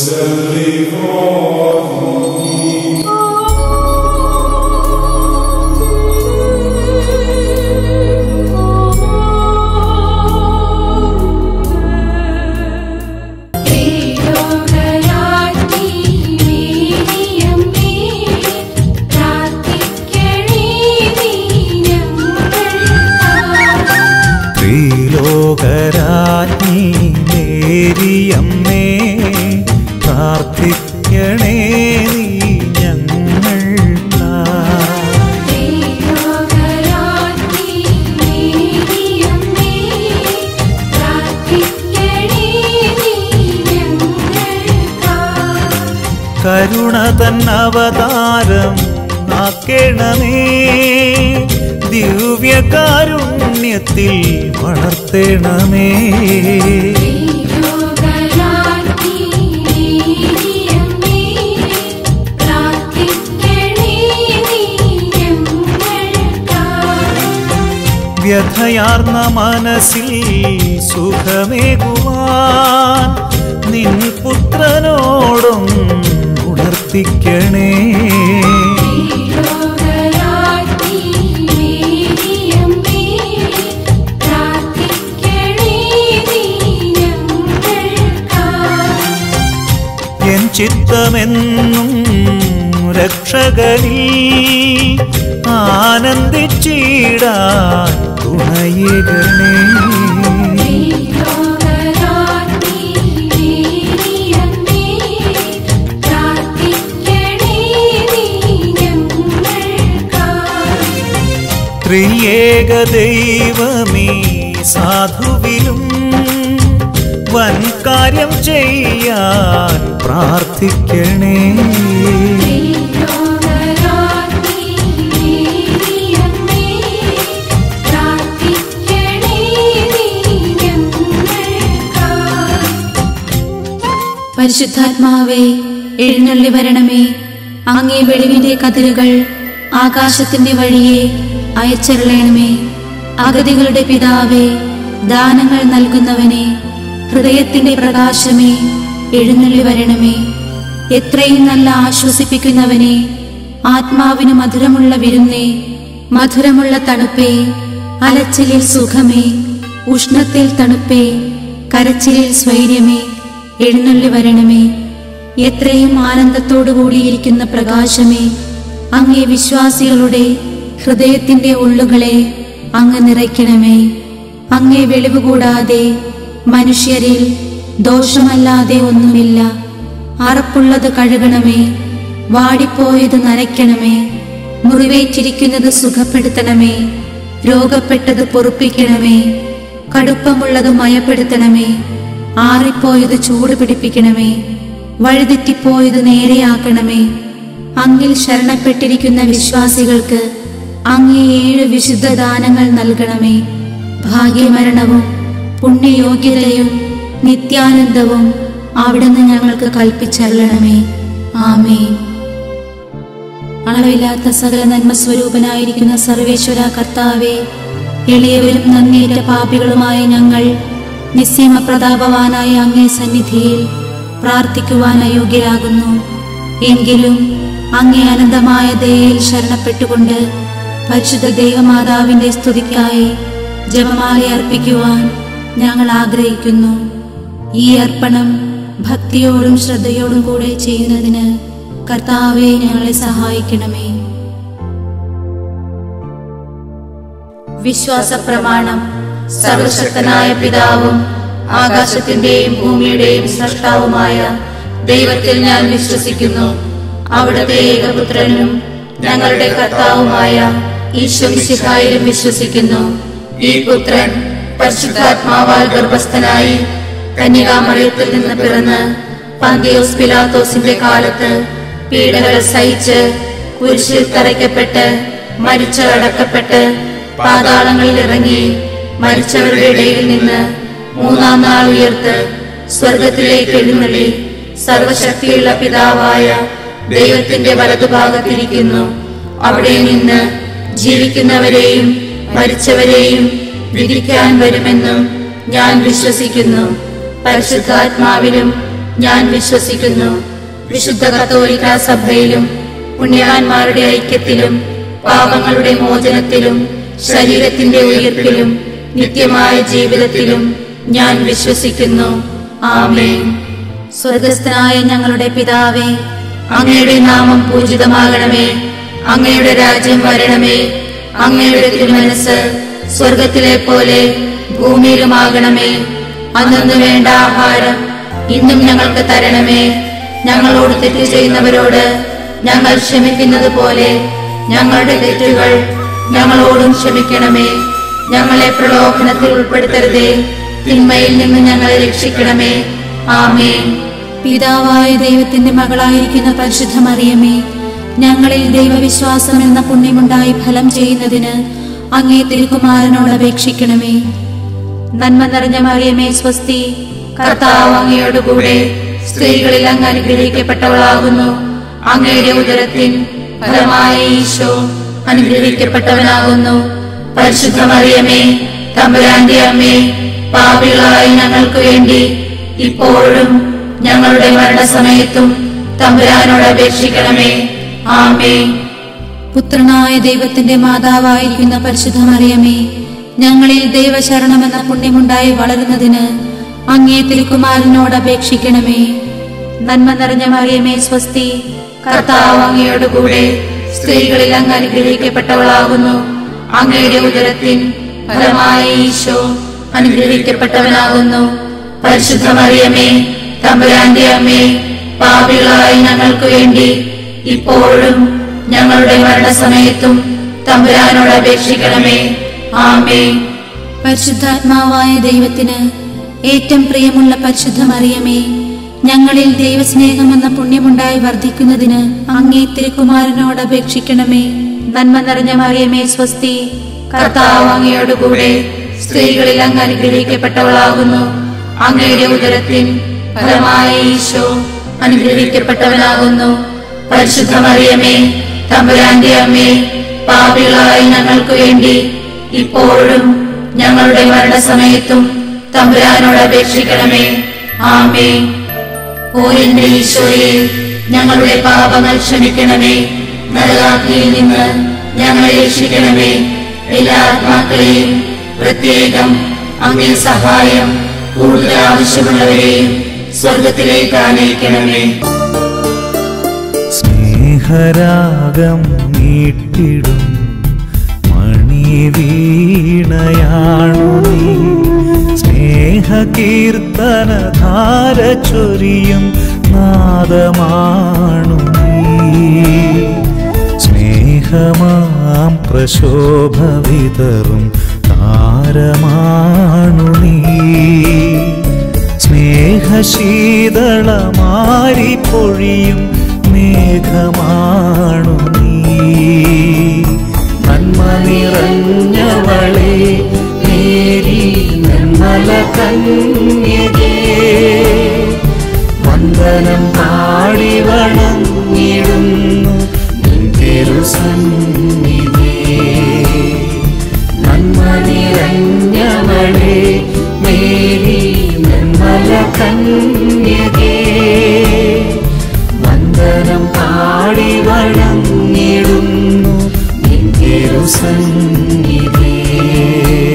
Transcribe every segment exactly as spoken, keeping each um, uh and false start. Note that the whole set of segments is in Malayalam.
കരുണ തന്നവതാരം ആക്കേണമേ, ദിവ്യകാരുണ്യത്തിൽ വളർത്തേണമേ. വ്യഥയാർന്ന മനസ്സിൽ സുഖമേകുവാൻ നിൻ പുത്രനോടും ഉണർത്തിക്കണേ. എൻ ചിത്തമെന്നും രക്ഷകനിൽ ആനന്ദിച്ചിടാൻ തുണയേകണേ. ത്രിയേക ദൈവമേ സാധുവിലും വൻ കാര്യം ചെയ്യാൻ പ്രാർത്ഥിക്കണേ. പരിശുദ്ധാത്മാവേ, എഴുന്നള്ളി വരണമേ. അങ്ങേ വെളിവിന്റെ കതിരുകൾ ആകാശത്തിന്റെ വഴിയെ അയച്ചരുളണമേ. അഗതികളുടെ പിതാവേ, ദാനങ്ങൾ നൽകുന്നവനെ, ഹൃദയത്തിന്റെ പ്രകാശമേ, എഴുന്നള്ളി വരണമേ. എത്രയും നല്ല ആശ്വസിപ്പിക്കുന്നവനെ, ആത്മാവിന് മധുരമുള്ള വിരുന്നേ, മധുരമുള്ള തണുപ്പേ, അലച്ചിലിൽ സുഖമേ, ഉഷ്ണത്തിൽ തണുപ്പേ, കരച്ചിലിൽ സ്വൈര്യമേ, എഴുന്നള്ളി വരണമേ. എത്രയും ആനന്ദത്തോടു കൂടിയിരിക്കുന്ന പ്രകാശമേ, അങ്ങേ വിശ്വാസികളുടെ ഹൃദയത്തിന്റെ ഉള്ളുകളെ അങ്ങ് നിറയ്ക്കണമേ. അങ്ങേ വെളിവ് കൂടാതെ മനുഷ്യരിൽ ദോഷമല്ലാതെ ഒന്നുമില്ല. അറപ്പുള്ളത് കഴുകണമേ, വാടിപ്പോയത് നനയ്ക്കണമേ, മുറിവേറ്റിരിക്കുന്നത് സുഖപ്പെടുത്തണമേ, രോഗപ്പെട്ടത് പൊറുപ്പിക്കണമേ, കടുപ്പമുള്ളത് മയപ്പെടുത്തണമേ, ആറിപ്പോയത് ചൂട് പിടിപ്പിക്കണമേ, വഴിതെറ്റിപ്പോയത് നേരെയാക്കണമേ. അങ്ങിൽ ശരണപ്പെട്ടിരിക്കുന്ന വിശ്വാസികൾക്ക് അങ്ങേ ഏഴ് വിശുദ്ധ ദാനങ്ങൾ നൽകണമേ. ഭാഗ്യമരണവും പുണ്യയോഗ്യതയും നിത്യാനന്ദവും അവിടുന്ന് ഞങ്ങൾക്ക് കൽപ്പിച്ചരുളണമേ. ആമേൻ. അളവില്ലാത്ത സകല നന്മസ്വരൂപനായിരിക്കുന്ന സർവേശ്വര കർത്താവേ, എളിയവരും നന്ദിയേറ്റ പാപികളുമായ ഞങ്ങൾ നിസ്സീമ പ്രതാപവാനായ അങ്ങേ സന്നിധിയിൽ പ്രാർത്ഥിക്കുവാൻ അയോഗ്യരാകുന്നു. എങ്കിലും അങ്ങേ അനന്തമായ ദയയിൽ ശരണപ്പെട്ടുകൊണ്ട് പരിശുദ്ധ ദൈവമാതാവിന്റെ സ്തുതിക്കായി ജപമാല അർപ്പിക്കുവാൻ ഞങ്ങൾ ആഗ്രഹിക്കുന്നു. ഈ അർപ്പണം ഭക്തിയോടും ശ്രദ്ധയോടും കൂടെ ചെയ്യുന്നതിന് കർത്താവേ, ഞങ്ങളെ സഹായിക്കണമേ. വിശ്വാസ പ്രമാണം. സർവശക്തനായ പിതാവും ആകാശത്തിന്റെയും ഭൂമിയുടെയും സൃഷ്ടാവുമായ ദൈവത്തിൽ ഞാൻ വിശ്വസിക്കുന്നു. അവിടുത്തെ ഏകപുത്രനും ഞങ്ങളുടെ കർത്താവുമായ ഈശോമിശിഹായിലും വിശ്വസിക്കുന്നു. ഈ പുത്രൻ പരിശുദ്ധാത്മാവാൽ ഗർഭസ്ഥനായി കന്യകാമറിയത്തിൽ നിന്ന് പിറന്ന് പന്തിയോസ് പിലാത്തോസിന്റെ കാലത്ത് പീഡകൾ സഹിച്ച് കുരിശിൽ തറയ്ക്കപ്പെട്ട് മരിച്ചടക്കപ്പെട്ട് പാതാളങ്ങളിൽ ഇറങ്ങി മരിച്ചവരുടെ ഇടയിൽ നിന്ന് മൂന്നാം നാൾ ഉയർത്ത് സ്വർഗത്തിലേക്ക് എഴുന്നള്ളി സർവശക്തിയുള്ള പിതാവായ ദൈവത്തിന്റെ വലതുഭാഗത്തിരിക്കുന്നു. അവിടെ നിന്ന് ജീവിക്കുന്നവരെയും മരിച്ചവരെയും വിധിക്കാൻ വരുമെന്നും ഞാൻ വിശ്വസിക്കുന്നു. പരിശുദ്ധാത്മാവിലും ഞാൻ വിശ്വസിക്കുന്നു. വിശുദ്ധ കത്തോലിക്കാ സഭയിലും പുണ്യവാന്മാരുടെ ഐക്യത്തിലും പാപങ്ങളുടെ മോചനത്തിലും ശരീരത്തിന്റെ ഉയിർപ്പിലും നിത്യമായ ജീവിതത്തിലും ഞാൻ വിശ്വസിക്കുന്നു. ആമേൻ. സ്വർഗസ്ഥനായ ഞങ്ങളുടെ പിതാവേ, അങ്ങയുടെ നാമം പൂജിതമാകണമേ. അങ്ങയുടെ രാജ്യം വരണമേ. അങ്ങയുടെ തിരുമനസ്സ് സ്വർഗത്തിലെ പോലെ ഭൂമിയിലുമാകണമേ. അന്നു വേണ്ട ആഹാരം ഇന്നും ഞങ്ങൾക്ക് തരണമേ. ഞങ്ങളോട് തെറ്റ് ചെയ്യുന്നവരോട് ഞങ്ങൾ ക്ഷമിക്കുന്നത് പോലെ ഞങ്ങളുടെ തെറ്റുകൾ ഞങ്ങളോടും ക്ഷമിക്കണമേ. ഞങ്ങളെ പ്രലോഭനത്തിൽ ഉൾപ്പെടുത്തരുതേ, തിന്മയിൽ നിന്ന് ഞങ്ങളെ രക്ഷിക്കണമേ. ആമേൻ. പിതാവായ ദൈവത്തിന്റെ മകളായിരിക്കുന്ന പരിശുദ്ധ മറിയമേ, ഞങ്ങളിൽ ദൈവവിശ്വാസം എന്ന പുണ്യമുണ്ടായി ഫലം ചെയ്യുന്നതിന് അങ്ങേ തിരുക്കുമാരനോട് അപേക്ഷിക്കണമേ. നന്മ നിറഞ്ഞ മറിയമേ സ്വസ്തി, കർത്താവ് അങ്ങയോടുകൂടെ സ്ത്രീകളിൽ അങ്ങ് അനുഗ്രഹിക്കപ്പെട്ടവളാകുന്നു. അങ്ങയുടെ ഉദരത്തിൻ ഫലമായ ഈശോ അനുഗ്രഹിക്കപ്പെട്ടവനാകുന്നു. പരിശുദ്ധ മറിയമേ, തമ്പുരാന്റെ അമ്മേ, പാപികളായ ഞങ്ങൾക്ക് വേണ്ടി ഇപ്പോഴും ഞങ്ങളുടെ മരണസമയത്തും തമ്പുരാനോട് അപേക്ഷിക്കണമേ. ആമേൻ. പുത്രനായ ദൈവത്തിന്റെ മാതാവായിരിക്കുന്ന പരിശുദ്ധ മറിയമേ, ഞങ്ങളിൽ ദൈവശരണമെന്ന പുണ്യമുണ്ടായി വളരുന്നതിന് അങ്ങേ തിരുക്കുമാരനോട് അപേക്ഷിക്കണമേ. നന്മ നിറഞ്ഞ മറിയമേ സ്വസ്തി, കർത്താവ് അങ്ങയോടുകൂടെ സ്ത്രീകളിൽ അങ്ങ് അനുഗ്രഹിക്കപ്പെട്ടവളാകുന്നു. അങ്ങയുടെ ഉദരത്തിൻ ഫലമായ ഈശോ അനുഗ്രഹിക്കപ്പെട്ടവനാകുന്നു. പരിശുദ്ധ മറിയമേ, തമ്പുരാന്റെ അമ്മേ, പാപികളായ ഞങ്ങൾക്ക് വേണ്ടി ഇപ്പോഴും ഞങ്ങളുടെ മരണസമയത്തും തമ്പുരാനോട് അപേക്ഷിക്കണമേ. ആമേൻ. പരിശുദ്ധാത്മാവായ ദൈവത്തിന് ഏറ്റവും പ്രിയമുള്ള പരിശുദ്ധ മറിയമേ, ഞങ്ങളിൽ ദൈവസ്നേഹം എന്ന പുണ്യമുണ്ടായി വർദ്ധിക്കുന്നതിന് അങ്ങേ തിരുക്കുമാരനോട് അപേക്ഷിക്കണമേ. നന്മ നിറഞ്ഞ മറിയമേ സ്വസ്തി, കർത്താവ് അങ്ങയോടുകൂടെ സ്ത്രീകളിൽ അങ്ങ് അനുഗ്രഹിക്കപ്പെട്ടവളാകുന്നു. അങ്ങയുടെ ഉദരത്തിൻ ഫലമായ ഈശോ അനുഗ്രഹിക്കപ്പെട്ടവനാകുന്നു. പരിശുദ്ധ മറിയമേ, തമ്പുരാന്റെ അമ്മേ, പാപികളായ ഞങ്ങൾക്ക് വേണ്ടി ഇപ്പോഴും ഞങ്ങളുടെ മരണസമയത്തും തമ്പുരാനോട് അപേക്ഷിക്കണമേ. ആമേൻ. ഓ എന്റെ ഈശോയെ, ഞങ്ങളുടെ പാപങ്ങൾ ക്ഷമിക്കണമേ. നരകാഗ്നിയിൽ നിന്ന് ഞങ്ങളെ രക്ഷിക്കണമേ. എല്ലാ ആത്മാക്കളെയും പ്രത്യേകം അങ്ങേ സഹായം കൂടുതൽ ആവശ്യമുള്ളവരെയും സ്വർഗത്തിലേക്ക് ആനയിക്കണമേ. സ്നേഹരാഗം നീട്ടിടും മണിവീണയാണു നീ, സ്നേഹകീർത്തനധാര ചൊരിയും നാദമാണു നീ. സ്നേഹമാം പ്രശോഭ വിതറും താരമാണു നീ. സ്നേഹശീതളമാരി പൊഴിയും മേഘമാണു നീ. നന്മ നിറഞ്ഞവളെ മേരി നിർമ്മല കന്യകേ, വന്ദനം പാടി വണങ്ങിടുന്നു നിൻ തിരുസന്നിധിയേ. നന്മ നിറഞ്ഞവളെ മേരി നിർമ്മല കന്യകേ, വന്ദനം പാടി വണങ്ങിടുന്നു നിൻ തിരുസന്നിധിയേ.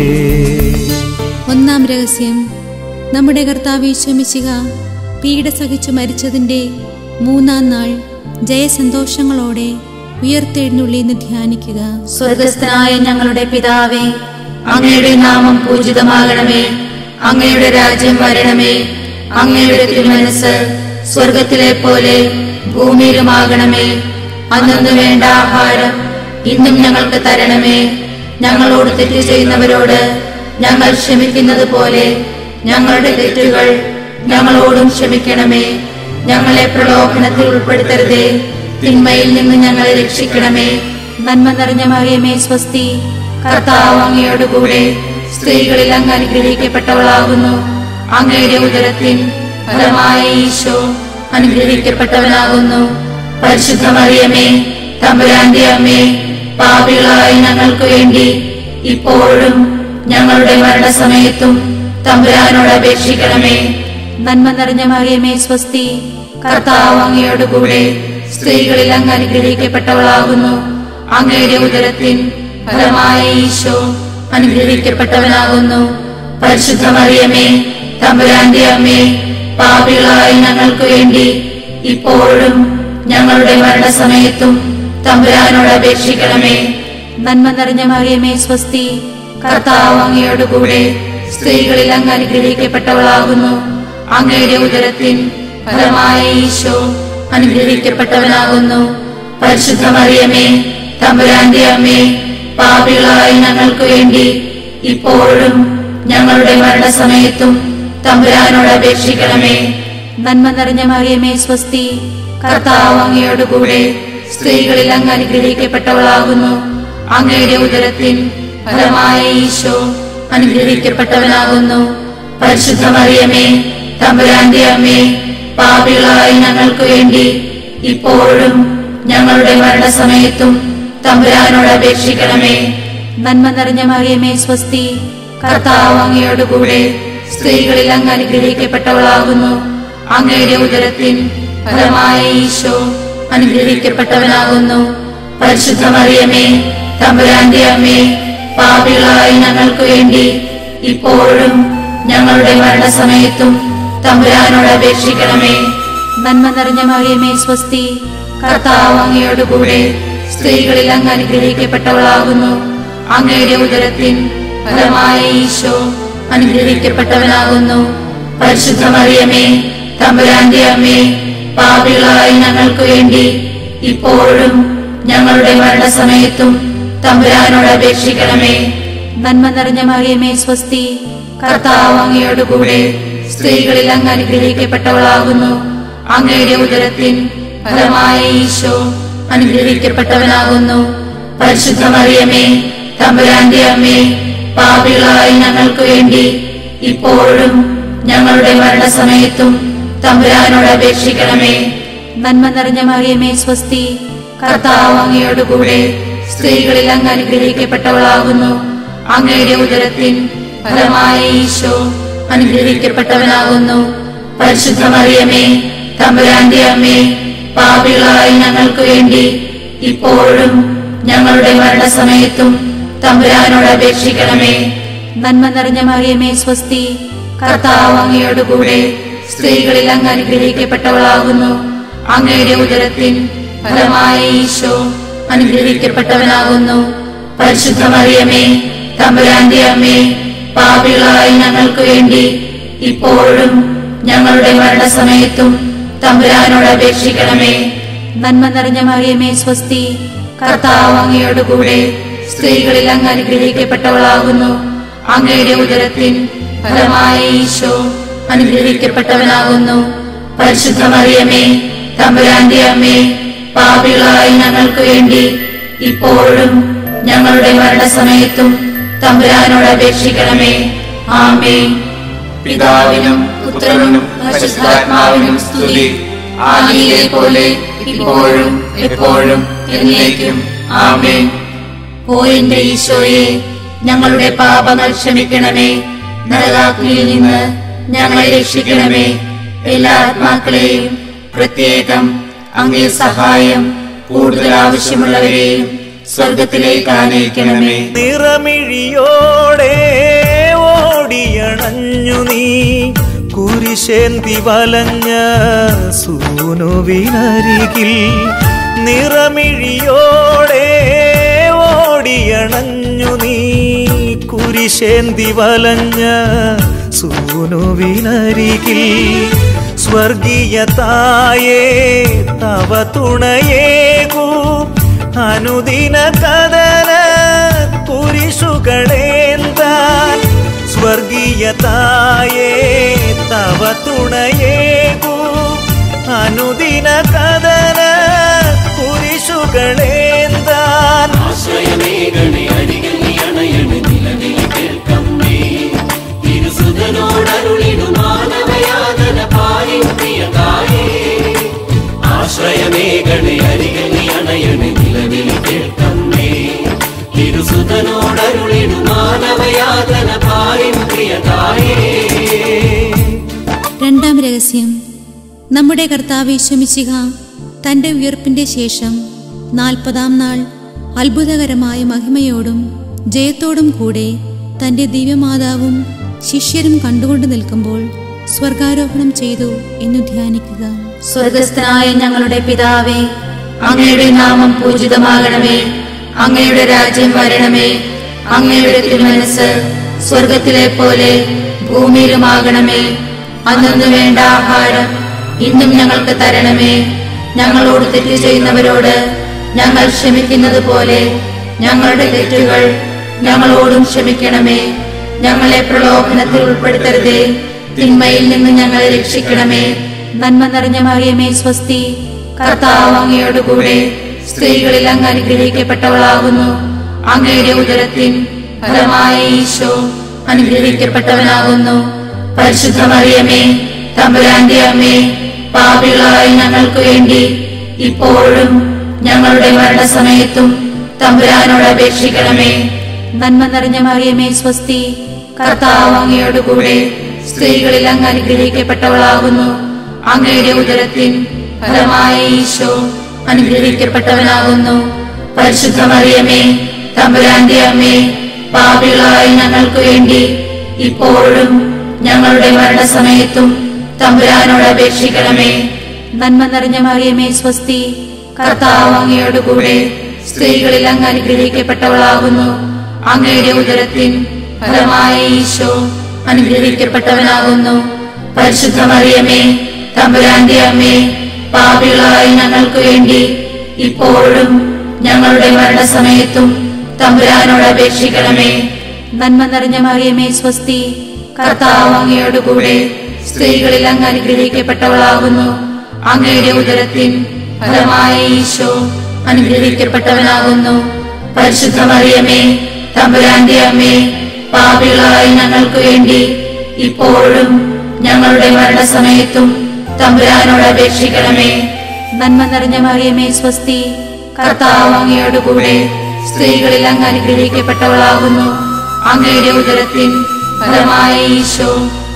ഒന്നാം രഹസ്യം, നമ്മുടെ കർത്താവ് യേശു മിശിഹ പീഡ സഹിച്ചു മരിച്ചതിന്റെ മൂന്നാം നാൾ ജയസന്തോഷങ്ങളോടെ ഉയർത്തെഴുന്നള്ളിന്ന് ധ്യാനിക്കുക. സ്വർഗസ്ഥനായ ഞങ്ങളുടെ പിതാവേ, അങ്ങയുടെ നാമം പൂജിതമാകണമേ. അങ്ങയുടെ രാജ്യം വരണമേ. അങ്ങയുടെ തിരുമനസ്സ് സ്വർഗത്തിലെ പോലെ ഭൂമിയിലുമാകണമേ. അന്നു വേണ്ട ആഹാരം ഇന്നും ഞങ്ങൾക്ക് തരണമേ. ഞങ്ങളോട് തെറ്റ് ചെയ്യുന്നവരോട് ഞങ്ങൾ ക്ഷമിക്കുന്നത് പോലെ ഞങ്ങളുടെ തെറ്റുകൾ ഞങ്ങളോടും ക്ഷമിക്കണമേ. ഞങ്ങളെ പ്രലോഭനത്തിൽ ഉൾപ്പെടുത്തരുതേ, തിന്മയിൽ നിന്ന് ഞങ്ങളെ രക്ഷിക്കണമേ. നന്മ നിറഞ്ഞ മറിയമേ സ്വസ്തി, കർത്താവ് അങ്ങയോടുകൂടെ സ്ത്രീകളിൽ അങ്ങ് അനുഗ്രഹിക്കപ്പെട്ടവളാകുന്നു. അങ്ങയുടെ ഉദരത്തിൻ ഫലമായ ഈശോ അനുഗ്രഹിക്കപ്പെട്ടവനാകുന്നു. പരിശുദ്ധ മറിയമേ, തമ്പുരാന്റെ അമ്മേ, പാപികളായ ഞങ്ങൾക്ക് വേണ്ടി ഇപ്പോഴും ഞങ്ങളുടെ മരണസമയത്തും തമ്പുരാനോട് അപേക്ഷിക്കണമേ. നന്മ നിറഞ്ഞ മറിയമേ സ്വസ്തി, കർത്താവ് അങ്ങയോടുകൂടെ സ്ത്രീകളിൽ അങ്ങ് അനുഗ്രഹിക്കപ്പെട്ടവളാകുന്നു. അങ്ങയുടെ ഉദരത്തിൻ ഫലമായ ഈശോ അനുഗ്രഹിക്കപ്പെട്ടവനാകുന്നു. പരിശുദ്ധ മറിയമേ, തമ്പുരാന്റെ അമ്മേ, പാപികളായ ഞങ്ങൾക്ക് വേണ്ടി ഇപ്പോഴും ഞങ്ങളുടെ മരണസമയത്തും തമ്പുരാനോട് അപേക്ഷിക്കണമേ. നന്മ നിറഞ്ഞ മറിയമേ സ്വസ്തി, കർത്താവ് അങ്ങയോടുകൂടെ സ്ത്രീകളിൽ അങ്ങ് അനുഗ്രഹിക്കപ്പെട്ടവളാകുന്നു. അങ്ങയുടെ ഉദരത്തിൻ ഫലമായ ഈശോ അനുഗ്രഹിക്കപ്പെട്ടവനാകുന്നു. പരിശുദ്ധ മറിയമേ, തമ്പുരാന്റെ അമ്മേ, പാപികളായ ഞങ്ങൾക്ക് വേണ്ടി ഇപ്പോഴും ഞങ്ങളുടെ മരണസമയത്തും തമ്പുരാനോട് അപേക്ഷിക്കണമേ. നന്മ നിറഞ്ഞ മറിയമേ സ്വസ്തി, കർത്താവ് അങ്ങയോടുകൂടെ സ്ത്രീകളിൽ അങ്ങ് അനുഗ്രഹിക്കപ്പെട്ടവളാകുന്നു. അങ്ങയുടെ ഉദരത്തിൻ ഫലമായ ഈശോ അനുഗ്രഹിക്കപ്പെട്ടവനാകുന്നു. പരിശുദ്ധ മറിയമേ, തമ്പുരാന്റെ അമ്മേ, പാപികളായ ഞങ്ങൾക്ക് വേണ്ടി ഇപ്പോഴും ഞങ്ങളുടെ മരണസമയത്തും തമ്പുരാനോട് അപേക്ഷിക്കണമേ. നന്മ നിറഞ്ഞ മറിയമേ സ്വസ്തി, കർത്താവ് അങ്ങയോടുകൂടെ സ്ത്രീകളിൽ അങ്ങ് അനുഗ്രഹിക്കപ്പെട്ടവളാകുന്നു. അങ്ങയുടെ ഉദരത്തിൻ ഫലമായ ഈശോ അനുഗ്രഹിക്കപ്പെട്ടവനാകുന്നു. പരിശുദ്ധ മറിയമേ, തമ്പുരാന്റെ അമ്മേ, പാപികളായ ഞങ്ങൾക്ക് വേണ്ടി ഇപ്പോഴും ഞങ്ങളുടെ മരണസമയത്തും തമ്പുരാനോട് അപേക്ഷിക്കണമേ. നന്മ നിറഞ്ഞ മറിയമേ സ്വസ്തി, കർത്താവ് അങ്ങയോടുകൂടെ സ്ത്രീകളിൽ അങ്ങ് അനുഗ്രഹിക്കപ്പെട്ടവളാകുന്നു. അങ്ങയുടെ ഉദരത്തിൻ ഫലമായ ഈശോ അനുഗ്രഹിക്കപ്പെട്ടവനാകുന്നു. പരിശുദ്ധ മറിയമേ, തമ്പുരാന്റെ അമ്മേ, പാപികളായ ഞങ്ങൾക്ക് വേണ്ടി ഇപ്പോഴും ഞങ്ങളുടെ മരണസമയത്തും തമ്പുരാനോട് അപേക്ഷിക്കണമേ. നന്മ നിറഞ്ഞ മറിയമേ സ്വസ്തി, കർത്താവ് അങ്ങയോടുകൂടെ സ്ത്രീകളിൽ അങ്ങ് അനുഗ്രഹിക്കപ്പെട്ടവളാകുന്നു. അങ്ങയുടെ ഉദരത്തിൻ ഫലമായ ഈശോ അനുഗ്രഹിക്കപ്പെട്ടവനാകുന്നു. പരിശുദ്ധ മറിയമേ, തമ്പുരാന്റെ അമ്മേ, പാപികളായ ഞങ്ങൾക്ക് വേണ്ടി ഇപ്പോഴും ഞങ്ങളുടെ മരണസമയത്തും തമ്പുരാനോട് അപേക്ഷിക്കണമേ. നന്മ നിറഞ്ഞ മറിയമേ സ്വസ്തി, കർത്താവ് അങ്ങയോടുകൂടെ സ്ത്രീകളിൽ അങ്ങ് അനുഗ്രഹിക്കപ്പെട്ടവളാകുന്നു. അങ്ങയുടെ ഉദരത്തിൻ ഫലമായ ഈശോ അനുഗ്രഹിക്കപ്പെട്ടവനാകുന്നു. പരിശുദ്ധ മറിയമേ, തമ്പുരാന്റെ അമ്മേ, പാപികളായ ഞങ്ങൾക്ക് വേണ്ടി ഇപ്പോഴും ഞങ്ങളുടെ മരണസമയത്തും തമ്പുരാനോട് അപേക്ഷിക്കണമേ. നന്മ നിറഞ്ഞ മറിയമേ സ്വസ്തി, കർത്താവ് അങ്ങയോടുകൂടെ സ്ത്രീകളിൽ അങ്ങ് അനുഗ്രഹിക്കപ്പെട്ടവളാകുന്നു. അങ്ങയുടെ ഉദരത്തിൻ ഫലമായ ഈശോ അനുഗ്രഹിക്കപ്പെട്ടവനാകുന്നു. പരിശുദ്ധ മറിയമേ, തമ്പുരാന്റെ അമ്മേ, പാപികളായ ഞങ്ങൾക്ക് വേണ്ടി ഇപ്പോഴും ഞങ്ങളുടെ മരണസമയത്തും തമ്പുരാനോട് അപേക്ഷിക്കണമേ. നന്മ നിറഞ്ഞ മറിയമേ സ്വസ്തി, കർത്താവ് അങ്ങയോടുകൂടെ സ്ത്രീകളിൽ അങ്ങ് അനുഗ്രഹിക്കപ്പെട്ടവളാകുന്നു. അങ്ങയുടെ ഉദരത്തിൻ ഫലമായ ഈശോ അനുഗ്രഹിക്കപ്പെട്ടവനാകുന്നു. പരിശുദ്ധ മറിയമേ, തമ്പുരാന്റെ അമ്മേ, പാപികളായ ഞങ്ങൾക്ക് വേണ്ടി ഇപ്പോഴും ഞങ്ങളുടെ മരണസമയത്തും തമ്പുരാനോട് അപേക്ഷിക്കണമേ. ആമേൻ. പിതാവിനും പുത്രനും പരിശുദ്ധാത്മാവിനും സ്തുതി, ആദിയിലെ പോലെ ഇപ്പോഴും എപ്പോഴും എന്നേക്കും. ആമേൻ. ഓ എന്റെ ഈശോയെ, ഞങ്ങളുടെ പാപങ്ങൾ ക്ഷമിക്കണമേ. നരകാഗ്നിയിൽ നിന്ന് ഞങ്ങളെ രക്ഷിക്കണമേ. എല്ലാ ആത്മാക്കളെയും, പ്രത്യേകം അങ്ങേ സഹായം കൂടുതൽ ആവശ്യമുള്ളവരെയും സ്വർഗത്തിലേക്ക് ആനയിക്കണമേ. നിറമിഴിയോടെ ഓടിയണഞ്ഞു നീ കുരിശേന്തി വലഞ്ഞ സൂനുവിനരികിൽ. നിറമിഴിയോടെ ഓടിയണഞ്ഞു നീ കുരിശേന്തി വലഞ്ഞ സൂനുവിനരികിൽ. സ്വർഗീയ തായേ തവ തുണയേകൂ അനുദിന കദന കുരിശുകളേന്താൻ. സ്വർഗീയ തായേ തവ തുണയേകൂ അനുദിന കദന കുരിശുകളേന്താൻ. ആശ്രയമേകണേ അരികിൽ നീ അണയണേ നിലവിളി കേൾക്കമ്മേ. തിരുസുതനോടരുളിടും മാനവയാതന പാലിൻ പ്രിയതായേ. ആശ്രയമേകണേ അരികിൽ നീ അണയണേ നിലവിളി കേൾക്കമ്മേ. തിരുസുതനോടരുളിടും മാനവയാതന പാലിൻ പ്രിയതായേ. രണ്ടാം നമ്മുടെ കർത്താവ് യേശുമിശിഹ തൻ്റെ ഉയർപ്പിൻ്റെ ശേഷം നാൽപ്പതാം നാൾ അത്ഭുതകരമായ മഹിമയോടും ജയത്തോടും കൂടെ തൻ്റെ ദിവ്യമാതാവും ശിഷ്യരും കണ്ടുകൊണ്ട് നിൽക്കുമ്പോൾ സ്വർഗാരോഹണം ചെയ്തു എന്നു ധ്യാനിക്കുക. സ്വർഗസ്ഥനായ ഞങ്ങളുടെ പിതാവേ, അങ്ങയുടെ നാമം പൂജിതമാകണമേ. അങ്ങയുടെ രാജ്യം വരണമേ. അങ്ങയുടെ തിരുമനസ്സ് സ്വർഗത്തിലെ പോലെ ഭൂമിയിലുമാകണമേ. അന്നു വേണ്ട ആഹാരം ഇന്നും ഞങ്ങൾക്ക് തരണമേ. ഞങ്ങളോട് തെറ്റ് ചെയ്യുന്നവരോട് ഞങ്ങൾ ക്ഷമിക്കുന്നത് പോലെ ഞങ്ങളുടെ തെറ്റുകൾ ഞങ്ങളോടും ക്ഷമിക്കണമേ. ഞങ്ങളെ പ്രലോഭനത്തിൽ ഉൾപ്പെടുത്തരുതേ, തിന്മയിൽ നിന്ന് ഞങ്ങളെ രക്ഷിക്കണമേ. നന്മ നിറഞ്ഞ മറിയമേ സ്വസ്തി, കർത്താവ് അങ്ങയോടുകൂടെ സ്ത്രീകളിൽ അങ്ങ് അനുഗ്രഹിക്കപ്പെട്ടവളാകുന്നു. അങ്ങയുടെ ഉദരത്തിൻ ഫലമായ ഈശോ അനുഗ്രഹിക്കപ്പെട്ടവനാകുന്നു. പരിശുദ്ധ മറിയമേ, തമ്പുരാന്റെ അമ്മേ, പാപികളായ ഞങ്ങൾക്ക് വേണ്ടി ഇപ്പോഴും ഞങ്ങളുടെ മരണസമയത്തും തമ്പുരാനോട് അപേക്ഷിക്കണമേ. നന്മ നിറഞ്ഞ മറിയമേ സ്വസ്തി, കർത്താവ് അങ്ങയോടുകൂടെ സ്ത്രീകളിൽ അങ്ങ് അനുഗ്രഹിക്കപ്പെട്ടവളാകുന്നു. അങ്ങയുടെ ഉദരത്തിൻ ഫലമായ ഈശോ അനുഗ്രഹിക്കപ്പെട്ടവനാകുന്നു. പരിശുദ്ധ മറിയമേ, തമ്പുരാന്റെ അമ്മേ, പാപികളായ ഞങ്ങൾക്ക് വേണ്ടി ഇപ്പോഴും ഞങ്ങളുടെ മരണസമയത്തും തമ്പുരാനോട് അപേക്ഷിക്കണമേ. നന്മ നിറഞ്ഞ മറിയമേ സ്വസ്തി, കർത്താവ് അങ്ങയോടുകൂടെ സ്ത്രീകളിൽ അങ്ങ് അനുഗ്രഹിക്കപ്പെട്ടവളാകുന്നു. അങ്ങയുടെ ഉദരത്തിൻ ഫലമായ ഈശോ അനുഗ്രഹിക്കപ്പെട്ടവനാകുന്നു. പരിശുദ്ധ മറിയമേ, തമ്പുരാന്റെ അമ്മേ, പാപികളായ ഞങ്ങൾക്ക് വേണ്ടി ഇപ്പോഴും ഞങ്ങളുടെ മരണസമയത്തും തമ്പുരാനോട് അപേക്ഷിക്കണമേ. നന്മ നിറഞ്ഞ മറിയമേ സ്വസ്തി, കർത്താവ് അങ്ങയോടുകൂടെ സ്ത്രീകളിൽ അങ്ങ് അനുഗ്രഹിക്കപ്പെട്ടവളാകുന്നു. അങ്ങയുടെ ഉദരത്തിൻ ഫലമായ ഈശോ അനുഗ്രഹിക്കപ്പെട്ടവനാകുന്നു. പരിശുദ്ധ മറിയമേ, തമ്പുരാന്റെ അമ്മേ, പാപികളായ ഞങ്ങൾക്ക് വേണ്ടി ഇപ്പോഴും ഞങ്ങളുടെ മരണസമയത്തും തമ്പുരാനോട് അപേക്ഷിക്കണമേ. നന്മ നിറഞ്ഞ മറിയമേ സ്വസ്തി, കർത്താവ് അങ്ങയോടുകൂടെ സ്ത്രീകളിൽ അങ്ങ് അനുഗ്രഹിക്കപ്പെട്ടവളാകുന്നു. അങ്ങയുടെ ഉദരത്തിൻ ഫലമായ ഈശോ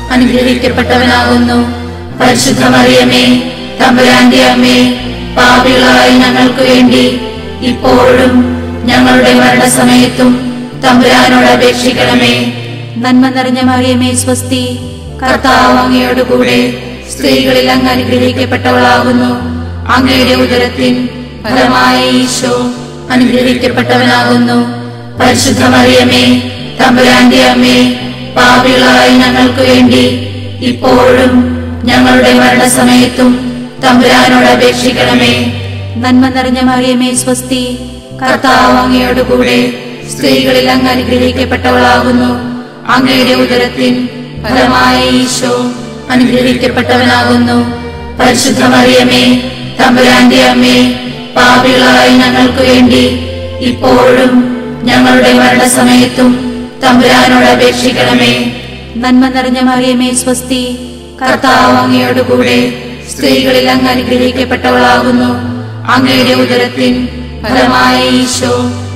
അനുഗ്രഹിക്കപ്പെട്ടവനാകുന്നു. പരിശുദ്ധ മറിയമേ, തമ്പുരാന്റെ അമ്മേ, പാപികളായ ഞങ്ങൾക്ക് വേണ്ടി ഇപ്പോഴും ഞങ്ങളുടെ മരണസമയത്തും തമ്പുരാനോട് അപേക്ഷിക്കണമേ. നന്മ നിറഞ്ഞ മറിയമേ സ്വസ്തി, കർത്താവ് അങ്ങയോടുകൂടെ സ്ത്രീകളിൽ അങ്ങ് അനുഗ്രഹിക്കപ്പെട്ടവളാകുന്നു. അങ്ങയുടെ ഉദരത്തിൻ ഫലമായ ഈശോ അനുഗ്രഹിക്കപ്പെട്ടവനാകുന്നു. പരിശുദ്ധ മറിയമേ, തമ്പുരാന്റെ അമ്മേ, പാപികളായ ഞങ്ങൾക്ക് വേണ്ടി ഇപ്പോഴും ഞങ്ങളുടെ മരണസമയത്തും തമ്പുരാനോട് അപേക്ഷിക്കണമേ. നന്മ നിറഞ്ഞ മറിയമേ സ്വസ്തി, കർത്താവ് അങ്ങയോടുകൂടെ സ്ത്രീകളിൽ അങ്ങ് അനുഗ്രഹിക്കപ്പെട്ടവളാകുന്നു. അങ്ങയുടെ ഉദരത്തിൻ ഫലമായ ഈശോ അനുഗ്രഹിക്കപ്പെട്ടവനാകുന്നു. പരിശുദ്ധ മറിയമേ, തമ്പുരാന്റെ അമ്മേ, പാപികളായ ഞങ്ങൾക്ക് വേണ്ടി ഇപ്പോഴും ഞങ്ങളുടെ മരണസമയത്തും തമ്പുരാനോട് അപേക്ഷിക്കണമേ. നന്മ നിറഞ്ഞ മറിയമേ സ്വസ്തി, കർത്താവ് അങ്ങയോടുകൂടെ സ്ത്രീകളിൽ അങ്ങ് അനുഗ്രഹിക്കപ്പെട്ടവളാകുന്നു. അങ്ങയുടെ ഉദരത്തിൻ ഫലമായ ഈശോ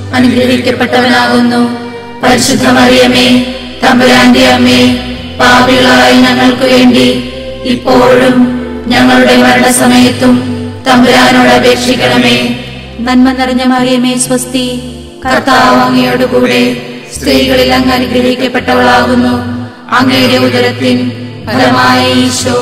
അനുഗ്രഹിക്കപ്പെട്ടവനാകുന്നു. പരിശുദ്ധ മറിയമേ, തമ്പുരാന്റെ അമ്മേ, പാപികളായ ഞങ്ങൾക്ക് വേണ്ടി ഇപ്പോഴും ഞങ്ങളുടെ മരണസമയത്തും തമ്പുരാനോട് അപേക്ഷിക്കണമേ. നന്മ നിറഞ്ഞ മറിയമേ സ്വസ്തി, കർത്താവ് അങ്ങയോടുകൂടെ സ്ത്രീകളിൽ അങ്ങ് അനുഗ്രഹിക്കപ്പെട്ടവളാകുന്നു. അങ്ങയുടെ ഉദരത്തിൻ ഫലമായ ഈശോ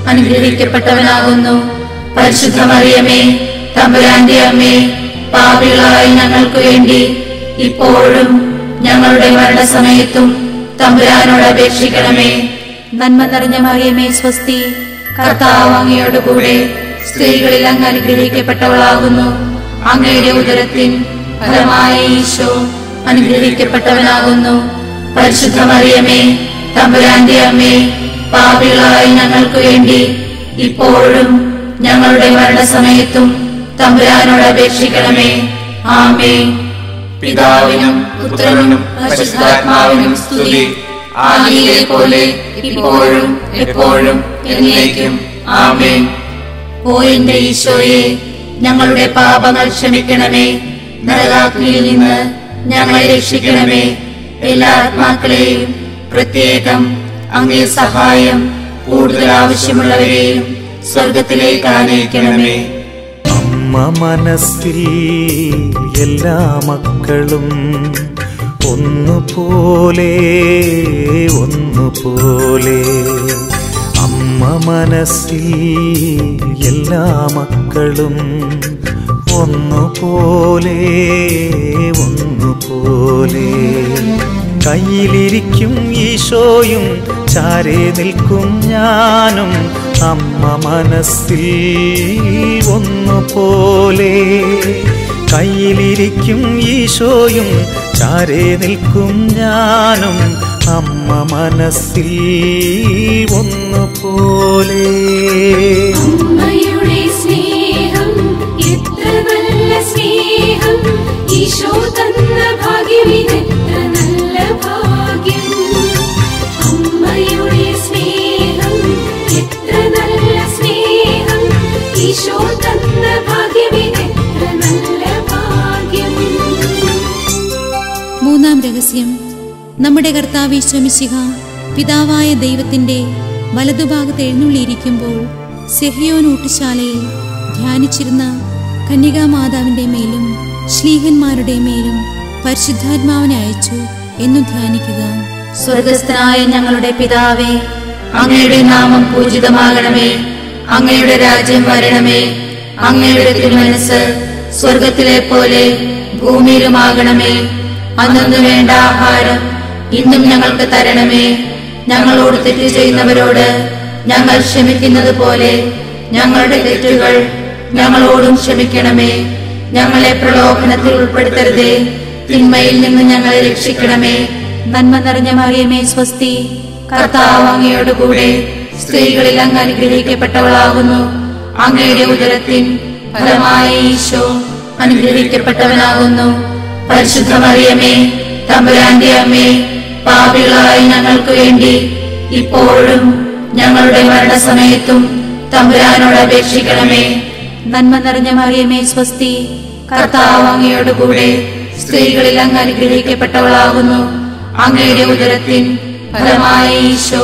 അനുഗ്രഹിക്കപ്പെട്ടവനാകുന്നു. പരിശുദ്ധ മറിയമേ, തമ്പുരാന്റെ അമ്മേ, പാപികളായ ഞങ്ങൾക്ക് വേണ്ടി ഇപ്പോഴും ഞങ്ങളുടെ മരണസമയത്തും തമ്പുരാനോട് അപേക്ഷിക്കണമേ. നന്മ നിറഞ്ഞ മറിയമേ സ്വസ്തി, കർത്താവ് അങ്ങയോടുകൂടെ സ്ത്രീകളിൽ അങ്ങ് അനുഗ്രഹിക്കപ്പെട്ടവളാകുന്നു. അങ്ങയുടെ ഉദരത്തിൻ ഫലമായ ഈശോ അനുഗ്രഹിക്കപ്പെട്ടവനാകുന്നു. പരിശുദ്ധ മറിയമേ, തമ്പുരാന്റെ അമ്മേ, പാപികളായ ഞങ്ങൾക്ക് വേണ്ടി ഇപ്പോഴും ഞങ്ങളുടെ മരണസമയത്തും തമ്പുരാനോട് അപേക്ഷിക്കണമേ. ആമേൻ. പിതാവിനും പുത്രനും പരിശുദ്ധാത്മാവിനും സ്തുതി. ആദിയിലെ പോലെ ഇപ്പോഴും എപ്പോഴും എന്നേക്കും. ആമേൻ. ഓ എന്റെ ഈശോയെ, ഞങ്ങളുടെ പാപങ്ങൾ ക്ഷമിക്കണമേ. നരകാഗ്നിയിൽ നിന്ന് ഞങ്ങളെ രക്ഷിക്കണമേ. എല്ലാ ആത്മാക്കളെയും പ്രത്യേകം അങ്ങേ സഹായം കൂടുതൽ ആവശ്യമുള്ളവരെയും സ്വർഗത്തിലേക്ക് ആനയിക്കണമേ. അമ്മ മനസ്സിൽ എല്ലാ മക്കളും ഒന്നുപോലെ ഒന്നുപോലെ. അമ്മ മനസ്സിൽ എല്ലാ മക്കളും ഒന്നുപോലെ ഒന്നുപോലെ. കയ്യിലിരിക്കും ഈശോയും ചാരേ നിൽക്കും ഞാനും അമ്മ മനസ്സിൽ ഒന്നുപോലെ. കയ്യിലിരിക്കും ഈശോയും ചാരേ നിൽക്കും ഞാനും അമ്മ മനസ്സിൽ ഒന്നുപോലെ. അമ്മയുടെ സ്നേഹം എത്ര നല്ല സ്നേഹം, ഈശോ തന്ന ഭാഗ്യമിതെത്ര നല്ല ഭാഗ്യം. അമ്മയുടെ സ്നേഹം എത്ര നല്ല സ്നേഹം, ഈശോ തന്ന ഭാഗ്യമിതെത്ര നല്ല ഭാഗ്യം. മൂന്നാം രഹസ്യം. നമ്മുടെ കർത്താവ് ഈശോ മിശിഹ പിതാവായ ദൈവത്തിന്റെ വലതുഭാഗത്ത് എഴുന്നള്ളിയിരിക്കുമ്പോൾ സെഹിയോൻ ഊട്ടുശാലയിൽ ധ്യാനിച്ചിരുന്ന കന്യകാമാതാവിന്റെ മേലും ശ്ലീഹന്മാരുടെ മേലും പരിശുദ്ധാത്മാവിനെ അയച്ചു എന്നു ധ്യാനിക്കുക. സ്വർഗസ്ഥനായ ഞങ്ങളുടെ പിതാവേ, അങ്ങയുടെ നാമം പൂജിതമാകണമേ. അങ്ങയുടെ രാജ്യം വരണമേ. അങ്ങയുടെ തിരുമനസ്സ് സ്വർഗത്തിലെ പോലെ ഭൂമിയിലുമാകണമേ. അന്നു വേണ്ട ആഹാരം ഇന്നും ഞങ്ങൾക്ക് തരണമേ. ഞങ്ങളോട് തെറ്റ് ചെയ്യുന്നവരോട് ഞങ്ങൾ ക്ഷമിക്കുന്നത് പോലെ ഞങ്ങളുടെ തെറ്റുകൾ ഞങ്ങളോടും ക്ഷമിക്കണമേ. ഞങ്ങളെ പ്രലോഭനത്തിൽ ഉൾപ്പെടുത്തരുതേ, തിന്മയിൽ നിന്ന് ഞങ്ങളെ രക്ഷിക്കണമേ. നന്മ നിറഞ്ഞ മറിയമേ സ്വസ്തി, കർത്താവ് അങ്ങയോട് കൂടെ സ്ത്രീകളിൽ അങ്ങ് അനുഗ്രഹിക്കപ്പെട്ടവളാകുന്നു. അങ്ങയുടെ ഉദരത്തിൻ ഫലമായ ഈശോ അനുഗ്രഹിക്കപ്പെട്ടവനാകുന്നു. പരിശുദ്ധ മറിയമേ, തമ്പുരാന്റെ അമ്മേ, പാപികളായ ഞങ്ങൾക്ക് വേണ്ടി ഇപ്പോഴും ഞങ്ങളുടെ മരണസമയത്തും തമ്പുരാനോട് അപേക്ഷിക്കണമേ. നന്മ നിറഞ്ഞ മറിയമേ സ്വസ്തി, കർത്താവ് അങ്ങയോട് കൂടെ സ്ത്രീകളിൽ അങ്ങ് അനുഗ്രഹിക്കപ്പെട്ടവളാകുന്നു. അങ്ങയുടെ ഉദരത്തിൻ ഫലമായ ഈശോ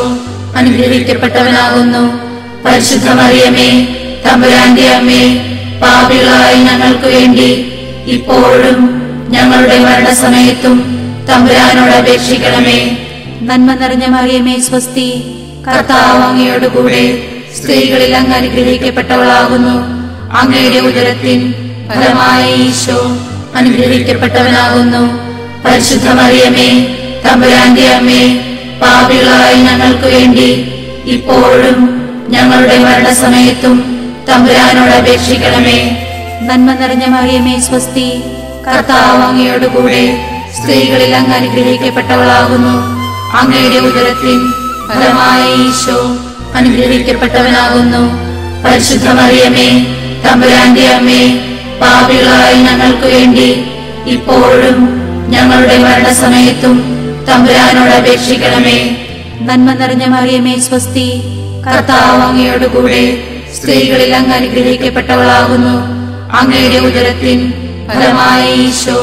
അനുഗ്രഹിക്കപ്പെട്ടവനാകുന്നു. പരിശുദ്ധ മറിയമേ, തമ്പുരാന്റെ അമ്മേ, പാപികളായ ഞങ്ങൾക്ക് വേണ്ടി ഇപ്പോഴും ഞങ്ങളുടെ മരണസമയത്തും തമ്പുരാനോട് അപേക്ഷിക്കണമേ. നന്മ നിറഞ്ഞ മറിയമേ സ്വസ്തി, കർത്താവ് അങ്ങയോട് കൂടെ സ്ത്രീകളിൽ അങ്ങ് അനുഗ്രഹിക്കപ്പെട്ടവളാകുന്നു. അങ്ങയുടെ ഉദരത്തിൻ ഫലമായ ഈശോ അനുഗ്രഹിക്കപ്പെട്ടവനാകുന്നു. പരിശുദ്ധ മറിയമേ, തമ്പുരാന്റെ അമ്മേ, പാപികളായ ഞങ്ങൾക്ക് വേണ്ടി ഇപ്പോഴും ഞങ്ങളുടെ മരണസമയത്തും തമ്പുരാനോട് അപേക്ഷിക്കണമേ. നന്മ നിറഞ്ഞ മറിയമേ സ്വസ്തി, കർത്താവ് അങ്ങയോട് കൂടെ സ്ത്രീകളിൽ അങ്ങ് അനുഗ്രഹിക്കപ്പെട്ടവളാകുന്നു. അങ്ങയുടെ ഉദരത്തിൻ ഫലമായ ഈശോ അനുഗ്രഹിക്കപ്പെട്ടവനാകുന്നു. പരിശുദ്ധ മറിയമേ, തമ്പുരാന്റെ അമ്മേ, പാപികളായ ഞങ്ങൾക്ക് വേണ്ടി ഇപ്പോഴും ഞങ്ങളുടെ മരണസമയത്തും തമ്പുരാനോട് അപേക്ഷിക്കണമേ. നന്മ നിറഞ്ഞ മറിയമേ സ്വസ്തി, കർത്താവ് അങ്ങയോട് കൂടെ സ്ത്രീകളിൽ അങ്ങ് അനുഗ്രഹിക്കപ്പെട്ടവളാകുന്നു. അങ്ങയുടെ ഉദരത്തിൻ ഫലമായ ഈശോ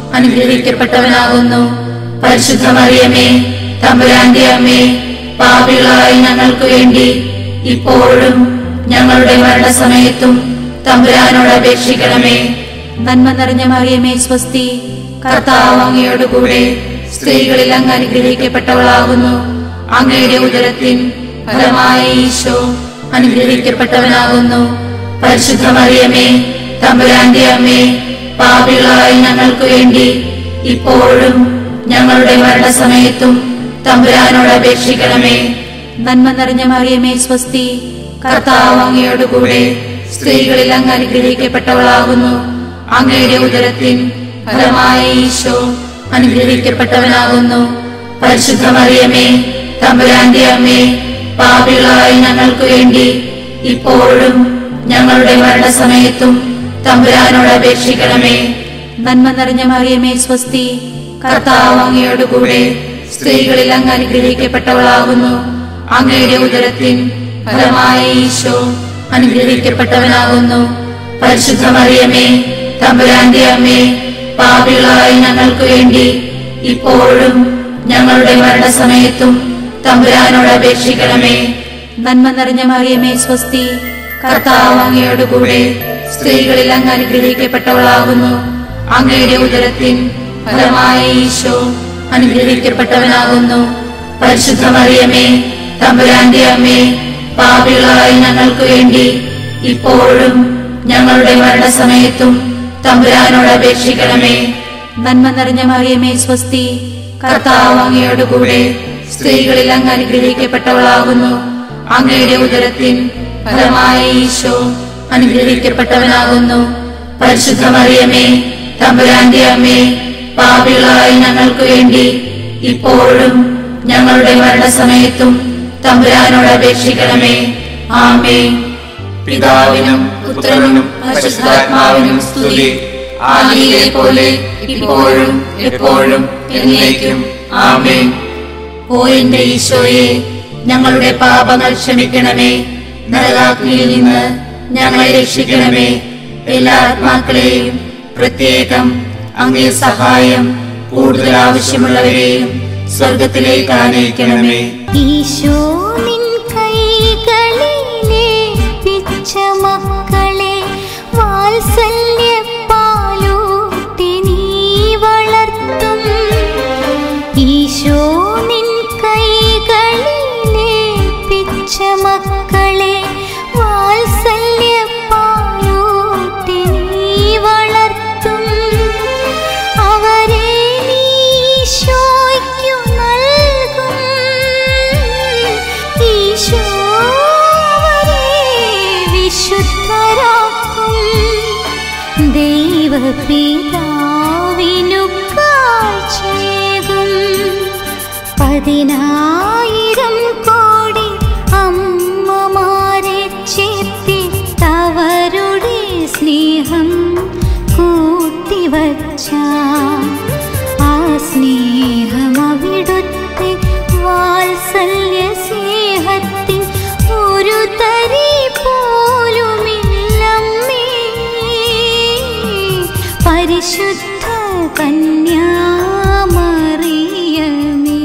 അനുഗ്രഹിക്കപ്പെട്ടവനാകുന്നു. പരിശുദ്ധ മറിയമേ, തമ്പുരാന്റെ അമ്മേ, പാപികളായ ഞങ്ങൾക്ക് വേണ്ടി ഇപ്പോഴും ഞങ്ങളുടെ മരണസമയത്തും തമ്പുരാനോട് അപേക്ഷിക്കണമേ. നന്മ നിറഞ്ഞ മറിയമേ സ്വസ്തി, കർത്താവ് അങ്ങയോട് കൂടെ സ്ത്രീകളിൽ അങ്ങ് അനുഗ്രഹിക്കപ്പെട്ടവളാകുന്നു. അങ്ങയുടെ ഉദരത്തിൻ ഫലമായ ഈശോ അനുഗ്രഹിക്കപ്പെട്ടവനാകുന്നു. പരിശുദ്ധ മറിയമേ, തമ്പുരാന്റെ അമ്മേ, പാപികളായ ഞങ്ങൾക്ക് വേണ്ടി ഇപ്പോഴും ഞങ്ങളുടെ മരണസമയത്തും തമ്പുരാനോട് അപേക്ഷിക്കണമേ. നന്മ നിറഞ്ഞ മറിയമേ സ്വസ്തി, കർത്താവ് അങ്ങയോട് കൂടെ സ്ത്രീകളിൽ അങ്ങ് അനുഗ്രഹിക്കപ്പെട്ടവളാകുന്നു. അങ്ങയുടെ ഉദരത്തിൻ ഫലമായ ഈശോ അനുഗ്രഹിക്കപ്പെട്ടവനാകുന്നു. പരിശുദ്ധ മറിയമേ, തമ്പുരാന്റെ അമ്മേ, പാപികളായ ഞങ്ങൾക്ക് വേണ്ടി ഇപ്പോഴും ഞങ്ങളുടെ മരണസമയത്തും തമ്പുരാനോട് അപേക്ഷിക്കണമേ. നന്മ നിറഞ്ഞ മറിയമേ സ്വസ്തി, കർത്താവ് അങ്ങയോട് കൂടെ സ്ത്രീകളിൽ അങ്ങ് അനുഗ്രഹിക്കപ്പെട്ടവളാകുന്നു. അങ്ങയുടെ ഉദരത്തിൻ ഫലമായ ഈശോ അനുഗ്രഹിക്കപ്പെട്ടവനാകുന്നു. പരിശുദ്ധ മറിയമേ, തമ്പുരാന്റെ അമ്മേ, പാപികളായ ഞങ്ങൾക്ക് വേണ്ടി ഇപ്പോഴും ഞങ്ങളുടെ മരണസമയത്തും തമ്പുരാനോട് അപേക്ഷിക്കണമേ. നന്മ നിറഞ്ഞ മറിയമേ സ്വസ്തി, കർത്താവ് അങ്ങയോടുകൂടെ സ്ത്രീകളിൽ അങ്ങ് അനുഗ്രഹിക്കപ്പെട്ടവളാകുന്നു. അങ്ങയുടെ ഉദരത്തിൻ ഫലമായ ഈശോ അനുഗ്രഹിക്കപ്പെട്ടവനാകുന്നു. പരിശുദ്ധ മറിയമേ, തമ്പുരാന്റെ അമ്മേ, പാപികളായ ഞങ്ങൾക്ക് വേണ്ടി ഇപ്പോഴും ഞങ്ങളുടെ മരണസമയത്തും തമ്പുരാനോട് അപേക്ഷിക്കണമേ. നന്മ നിറഞ്ഞ മറിയമേ സ്വസ്തി, കർത്താവ് അങ്ങയോടുകൂടെ സ്ത്രീകളിൽ അങ്ങ് അനുഗ്രഹിക്കപ്പെട്ടവളാകുന്നു. അങ്ങയുടെ ഉദരത്തിൻ ഫലമായ ഈശോ അനുഗ്രഹിക്കപ്പെട്ടവനാകുന്നു. പരിശുദ്ധ മറിയമേ, തമ്പുരാന്റെ അമ്മേ, പാപികളായ ഞങ്ങൾക്ക് വേണ്ടി ഇപ്പോഴും ഞങ്ങളുടെ മരണസമയത്തും തമ്പുരാനോട് അപേക്ഷിക്കണമേ. ആമേൻ. പിതാവിനും പുത്രനും പരിശുദ്ധാത്മാവിനും സ്തുതി. ആദിയിലെ പോലെ ഇപ്പോഴും എപ്പോഴും എന്നേക്കും. ആമേൻ. ഓ എന്റെ ഈശോയെ, ഞങ്ങളുടെ പാപങ്ങൾ ക്ഷമിക്കണമേ. നരകാഗ്നിയിൽ നിന്ന് ഞങ്ങളെ രക്ഷിക്കണമേ. എല്ലാ ആത്മാക്കളെയും പ്രത്യേകം അങ്ങേ സഹായം കൂടുതൽ ആവശ്യമുള്ളവരെയും സ്വർഗത്തിലേക്ക് ആനയിക്കണമേ. ഈശോ നിൻ കൈകളിലേൽപ്പിച്ച മക്കളെ വാത്സല്യപ്പാലൂട്ടി നീ വളർത്തും. ഈശോ നിൻ കൈകളിലേൽപ്പിച്ച മക്കളെ വാത്സല്യപ്പാലൂട്ടി നീ വളർത്തും. അവരെ നീ ഈശോയ്ക്കു നൽകും. ഈശോ അവരെ വിശുദ്ധരാക്കും. ദൈവപിതാവിനു കാഴ്ചയേകും. പതിനായിരം കോടി അമ്മമാരെ ചേർത്തിട്ടവരുടെ സ്നേഹം കൂട്ടിവച്ച ആ സ്നേഹം അവിടുത്തെ വാത്സല്യ സ്നേഹത്തിൻ ഒരു തരി പോലുമില്ലമ്മേ. പരിശുദ്ധ കന്യാമറിയമേ.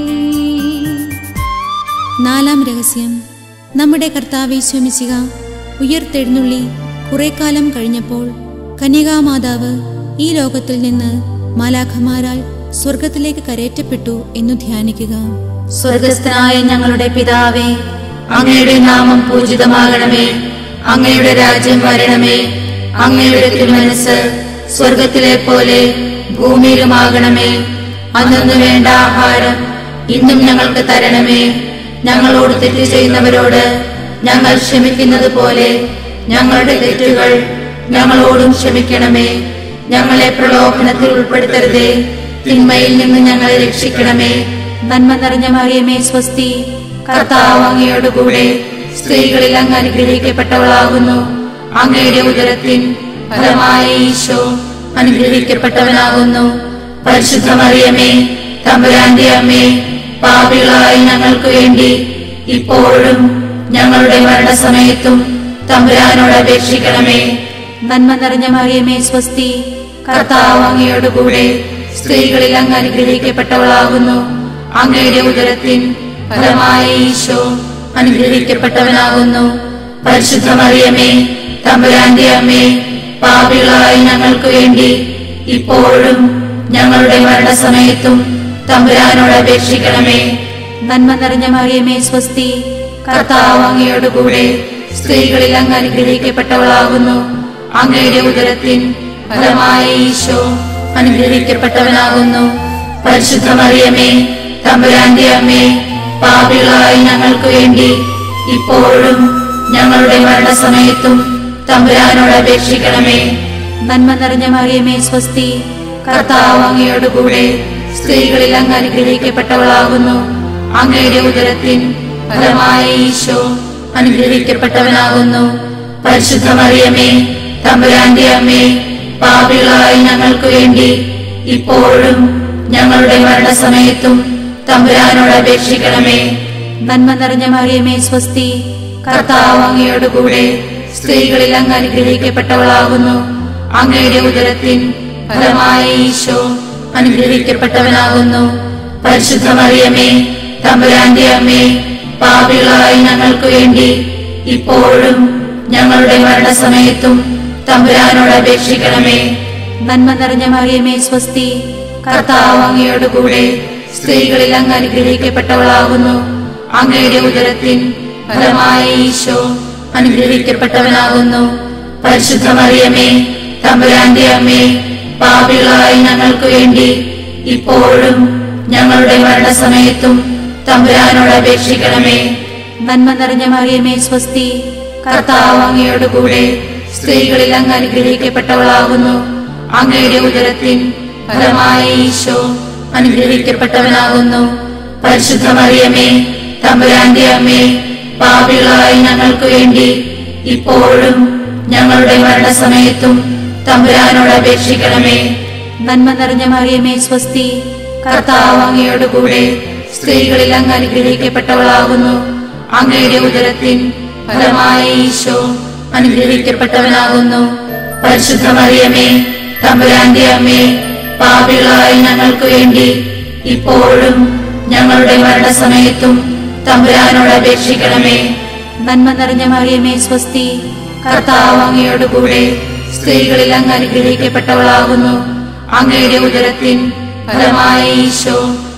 നാലാം രഹസ്യം. നമ്മുടെ കർത്താവ് യേശു മിശിഹ ഉയർത്തെഴുന്നള്ളി കുറെ കാലം കഴിഞ്ഞപ്പോൾ കന്യകാമാതാവ് ഈ ലോകത്തിൽ നിന്ന് മാലാഖമാരാൽ സ്വർഗത്തിലേക്ക് കരേറ്റപ്പെട്ടു എന്നു ധ്യാനിക്കുക. സ്വർഗസ്ഥനായ ഞങ്ങളുടെ പിതാവേ, അങ്ങയുടെ നാമം പൂജിതമാകണമേ. അങ്ങയുടെ രാജ്യം വരണമേ. അങ്ങയുടെ തിരുമനസ്സ് സ്വർഗത്തിലെ പോലെ ഭൂമിയിലുമാകണമേ. അന്നു വേണ്ട ആഹാരം ഇന്നും ഞങ്ങൾക്ക് തരണമേ. ഞങ്ങളോട് തെറ്റ് ചെയ്യുന്നവരോട് ഞങ്ങൾ ക്ഷമിക്കുന്നത് പോലെ ഞങ്ങളുടെ തെറ്റുകൾ ഞങ്ങളോടും ക്ഷമിക്കണമേ. ഞങ്ങളെ പ്രലോഭനത്തിൽ ഉൾപ്പെടുത്തരുതേ, തിന്മയിൽ നിന്ന് ഞങ്ങളെ രക്ഷിക്കണമേ. നന്മ നിറഞ്ഞ മറിയമേ സ്വസ്തി, കർത്താവ് അങ്ങയോടുകൂടെ സ്ത്രീകളിൽ അങ്ങ് അനുഗ്രഹിക്കപ്പെട്ടവളാകുന്നു. അങ്ങയുടെ ഉദരത്തിൻ ഫലമായ ഈശോ അനുഗ്രഹിക്കപ്പെട്ടവനാകുന്നു. പരിശുദ്ധ മറിയമേ, തമ്പുരാന്റെ അമ്മേ, പാപികളായ ഞങ്ങൾക്ക് വേണ്ടി ഇപ്പോഴും ഞങ്ങളുടെ മരണസമയത്തും തമ്പുരാനോട് അപേക്ഷിക്കണമേ. നന്മ നിറഞ്ഞ മറിയമേ സ്വസ്തി, കർത്താവ് അങ്ങയോടുകൂടെ സ്ത്രീകളിൽ അങ്ങ് അനുഗ്രഹിക്കപ്പെട്ടവളാകുന്നു. അങ്ങയുടെ ഉദരത്തിൻ ഫലമായ ഈശോ അനുഗ്രഹിക്കപ്പെട്ടവനാകുന്നു. പരിശുദ്ധ മറിയമേ, തമ്പുരാന്റെ അമ്മേ, പാപികളായ ഞങ്ങൾക്ക് വേണ്ടി ഇപ്പോഴും ഞങ്ങളുടെ മരണസമയത്തും തമ്പുരാനോട് അപേക്ഷിക്കണമേ. നന്മ നിറഞ്ഞ മറിയമേ സ്വസ്തി, കർത്താവ് അങ്ങയോടുകൂടെ സ്ത്രീകളിൽ അങ്ങ് അനുഗ്രഹിക്കപ്പെട്ടവളാകുന്നു. അങ്ങയുടെ ഉദരത്തിൻ ഫലമായ ഈശോ അനുഗ്രഹിക്കപ്പെട്ടവനാകുന്നു. പരിശുദ്ധ മറിയമേ, തമ്പുരാന്റെ അമ്മേ, പാപികളായ ഞങ്ങൾക്ക് വേണ്ടി ഇപ്പോഴും ഞങ്ങളുടെ മരണസമയത്തും തമ്പുരാനോട് അപേക്ഷിക്കണമേ. നന്മ നിറഞ്ഞ മറിയമേ സ്വസ്തി, കർത്താവ് അങ്ങയോടുകൂടെ സ്ത്രീകളിൽ അങ്ങ് അനുഗ്രഹിക്കപ്പെട്ടവളാകുന്നു. അങ്ങയുടെ ഉദരത്തിൻ ഫലമായ ഈശോ അനുഗ്രഹിക്കപ്പെട്ടവനാകുന്നു. പരിശുദ്ധ മറിയമേ, തമ്പുരാന്റെ അമ്മേ, പാപികളായ ഞങ്ങൾക്ക് വേണ്ടി ഇപ്പോഴും ഞങ്ങളുടെ മരണസമയത്തും തമ്പുരാനോട് അപേക്ഷിക്കണമേ. നന്മ നിറഞ്ഞ മറിയമേ സ്വസ്തി, കർത്താവ് അങ്ങയോടുകൂടെ സ്ത്രീകളിൽ അങ്ങ് അനുഗ്രഹിക്കപ്പെട്ടവളാകുന്നു. അങ്ങയുടെ ഉദരത്തിൻ ഫലമായ ഈശോ അനുഗ്രഹിക്കപ്പെട്ടവനാകുന്നു. പരിശുദ്ധ മറിയമേ, തമ്പുരാന്റെ അമ്മേ, പാപികളായ ഞങ്ങൾക്ക് വേണ്ടി ഇപ്പോഴും ഞങ്ങളുടെ മരണസമയത്തും തമ്പുരാനോട് അപേക്ഷിക്കണമേ. നന്മ നിറഞ്ഞ മറിയമേ സ്വസ്തി, കർത്താവ് അങ്ങയോടുകൂടെ സ്ത്രീകളിൽ അങ്ങ് അനുഗ്രഹിക്കപ്പെട്ടവളാകുന്നു. അങ്ങയുടെ ഉദരത്തിൻ ഫലമായ ഈശോ അനുഗ്രഹിക്കപ്പെട്ടവനാകുന്നു. പരിശുദ്ധ മറിയമേ, തമ്പുരാന്റെ അമ്മേ, പാപികളായ ഞങ്ങൾക്ക് വേണ്ടി ഇപ്പോഴും ഞങ്ങളുടെ മരണസമയത്തും തമ്പുരാനോട് അപേക്ഷിക്കണമേ. നന്മ നിറഞ്ഞ മറിയമേ സ്വസ്തി, കർത്താവ് അങ്ങയോടുകൂടെ സ്ത്രീകളിൽ അങ്ങ് അനുഗ്രഹിക്കപ്പെട്ടവളാകുന്നു. അങ്ങയുടെ ഉദരത്തിൻ ഫലമായ ഈശോ അനുഗ്രഹിക്കപ്പെട്ടവനാകുന്നു. പരിശുദ്ധ മറിയമേ, തമ്പുരാന്റെ അമ്മേ, പാപികളായ ഞങ്ങൾക്ക് വേണ്ടി ഇപ്പോഴും ഞങ്ങളുടെ മരണസമയത്തും തമ്പുരാനോട് അപേക്ഷിക്കണമേ. നന്മ നിറഞ്ഞ മറിയമേ സ്വസ്തി, കർത്താവ് അങ്ങയോടുകൂടെ സ്ത്രീകളിൽ അങ്ങ് അനുഗ്രഹിക്കപ്പെട്ടവളാകുന്നു. അങ്ങയുടെ ഉദരത്തിൻ ഫലമായ ഈശോ അനുഗ്രഹിക്കപ്പെട്ടവനാകുന്നു. പരിശുദ്ധ മറിയമേ, തമ്പുരാന്റെ അമ്മേ, പാപികളായ ഞങ്ങൾക്ക് വേണ്ടി ഇപ്പോഴും ഞങ്ങളുടെ മരണസമയത്തും തമ്പുരാനോട് അപേക്ഷിക്കണമേ. നന്മ നിറഞ്ഞ മറിയമേ സ്വസ്തി, കർത്താവ് അങ്ങയോടുകൂടെ സ്ത്രീകളിൽ അങ്ങ് അനുഗ്രഹിക്കപ്പെട്ടവളാകുന്നു. അങ്ങയുടെ ഉദരത്തിൻ ഫലമായ ഈശോ